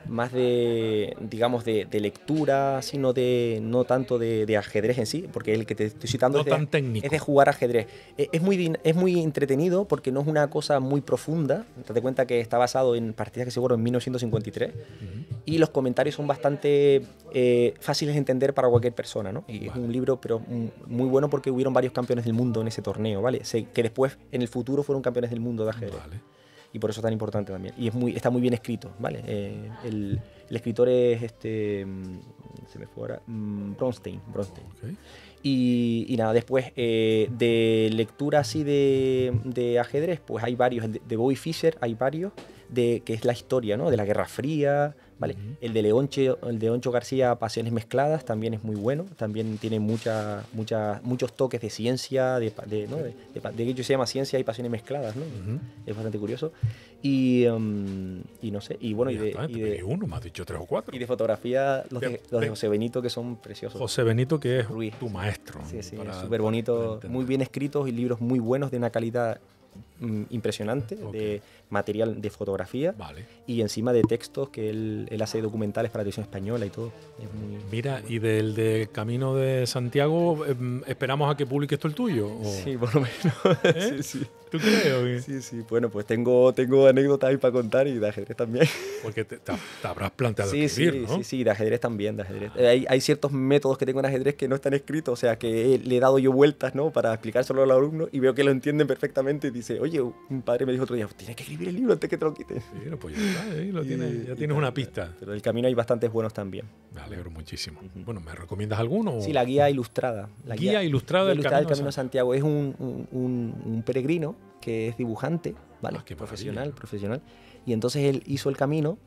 digamos, de lectura, sino no tanto de ajedrez en sí, porque el que te estoy citando es de jugar ajedrez. Es muy entretenido porque no es una cosa muy profunda. Date cuenta que está basado en partidas que se jugaron en 1953 y los comentarios son bastante fáciles de entender para cualquier persona, ¿no? Y es un libro pero muy bueno porque hubieron varios campeones del mundo en ese torneo, ¿vale? Que después en el futuro fueron campeones del mundo de ajedrez. Vale. Y por eso es tan importante también. Y está muy bien escrito, ¿vale? El escritor es se me fue ahora, Bronstein. Okay. Y nada, después de lectura así de ajedrez, pues hay varios. De Bobby Fischer hay varios, que es la historia, ¿no? De la Guerra Fría, ¿vale? El de Leoncho García, Pasiones Mezcladas, también es muy bueno. También tiene muchos toques de ciencia, de hecho se llama Ciencia y Pasiones Mezcladas, ¿no? Es bastante curioso. Y no sé, y bueno, uno, me has dicho 3 o 4. Y de fotografía, los de José Benito, que son preciosos. José Benito, que es tu maestro. Sí, súper bonito, muy bien escritos y libros muy buenos de una calidad impresionante, de material de fotografía, y encima de textos que él hace documentales para la televisión española y todo. Mira, y del Camino de Santiago, ¿esperamos a que publiques tú el tuyo? ¿O? Sí, por lo menos. Sí. ¿Tú crees? Sí. Bueno, pues tengo anécdotas ahí para contar y de ajedrez también. Porque te habrás planteado escribir, ¿no? Sí, de ajedrez también, de ajedrez. Hay ciertos métodos que tengo en ajedrez que no están escritos, o sea, que le he dado yo vueltas, ¿no? Para explicárselo a los alumnos y veo que lo entienden perfectamente y dice, oye, un padre me dijo otro día, tienes que escribir el libro antes que te lo quites. Sí, pues ya tienes una pista. Pero del camino hay bastantes buenos también. Me alegro muchísimo. Bueno, ¿me recomiendas alguno? Sí, la guía ilustrada. La guía ilustrada del Camino de Santiago. Es un peregrino que es dibujante, ¿vale? Profesional. Y entonces él hizo el camino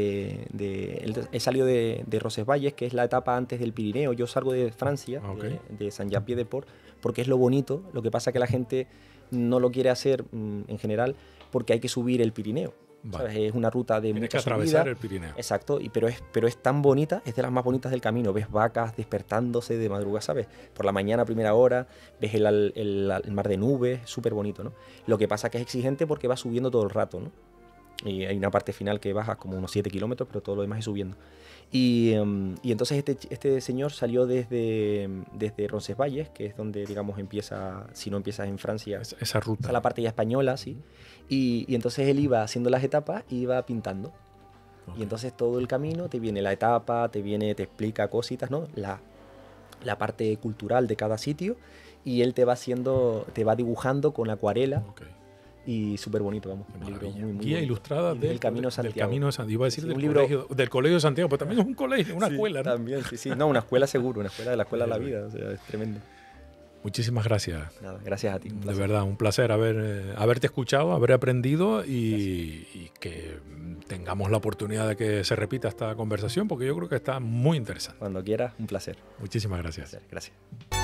él salió de Roncesvalles, que es la etapa antes del Pirineo. Yo salgo de Francia, de Saint-Jean-Pied-de-Port, porque es lo bonito. Lo que pasa es que la gente no lo quiere hacer en general porque hay que subir el Pirineo. ¿Sabes? Es una ruta de mucha subida. Tienes que atravesar el Pirineo. Exacto, pero es tan bonita, es de las más bonitas del camino. Ves vacas despertándose de madrugada, ¿sabes? Por la mañana a primera hora, ves el mar de nubes, súper bonito, ¿no? Lo que pasa es que es exigente porque vas subiendo todo el rato, ¿no? Y hay una parte final que bajas como unos 7 kilómetros, pero todo lo demás es subiendo. Y entonces este señor salió desde Roncesvalles, que es donde, digamos, empieza, si no empiezas en Francia, esa ruta. La parte ya española, sí. Y entonces él iba haciendo las etapas y iba pintando. Y entonces todo el camino te viene la etapa, te explica cositas, ¿no? La parte cultural de cada sitio, y él te va dibujando con acuarela. Y súper bonito, vamos. Un libro muy guía ilustrada del Camino de Santiago. Iba a decir del Colegio de Santiago, pero también es un colegio, una escuela, ¿no? También, sí. No, una escuela seguro, una escuela de la escuela de la vida, o sea, es tremendo. Muchísimas gracias. Nada, gracias a ti. De verdad, un placer haberte escuchado, haber aprendido y que tengamos la oportunidad de que se repita esta conversación, porque yo creo que está muy interesante. Cuando quieras, un placer. Muchísimas gracias. Gracias.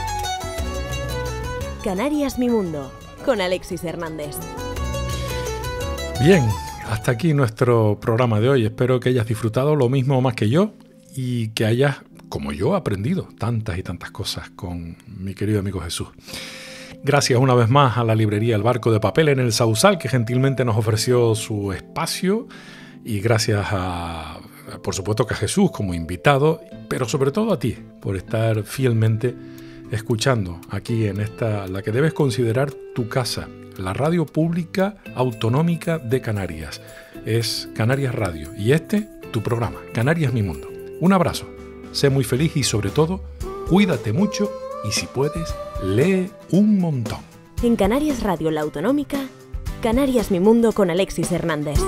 Canarias Mi Mundo, con Alexis Hernández. Bien, hasta aquí nuestro programa de hoy. Espero que hayas disfrutado lo mismo o más que yo y que hayas, como yo, aprendido tantas y tantas cosas con mi querido amigo Jesús. Gracias una vez más a la librería El Barco de Papel en el Sausal, que gentilmente nos ofreció su espacio, y gracias por supuesto, que a Jesús como invitado, pero sobre todo a ti por estar fielmente escuchando aquí en la que debes considerar tu casa, la radio pública autonómica de Canarias. Es Canarias Radio y tu programa, Canarias Mi Mundo. Un abrazo, sé muy feliz y sobre todo, cuídate mucho y si puedes, lee un montón. En Canarias Radio, la autonómica, Canarias Mi Mundo con Alexis Hernández.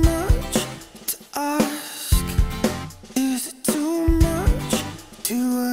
To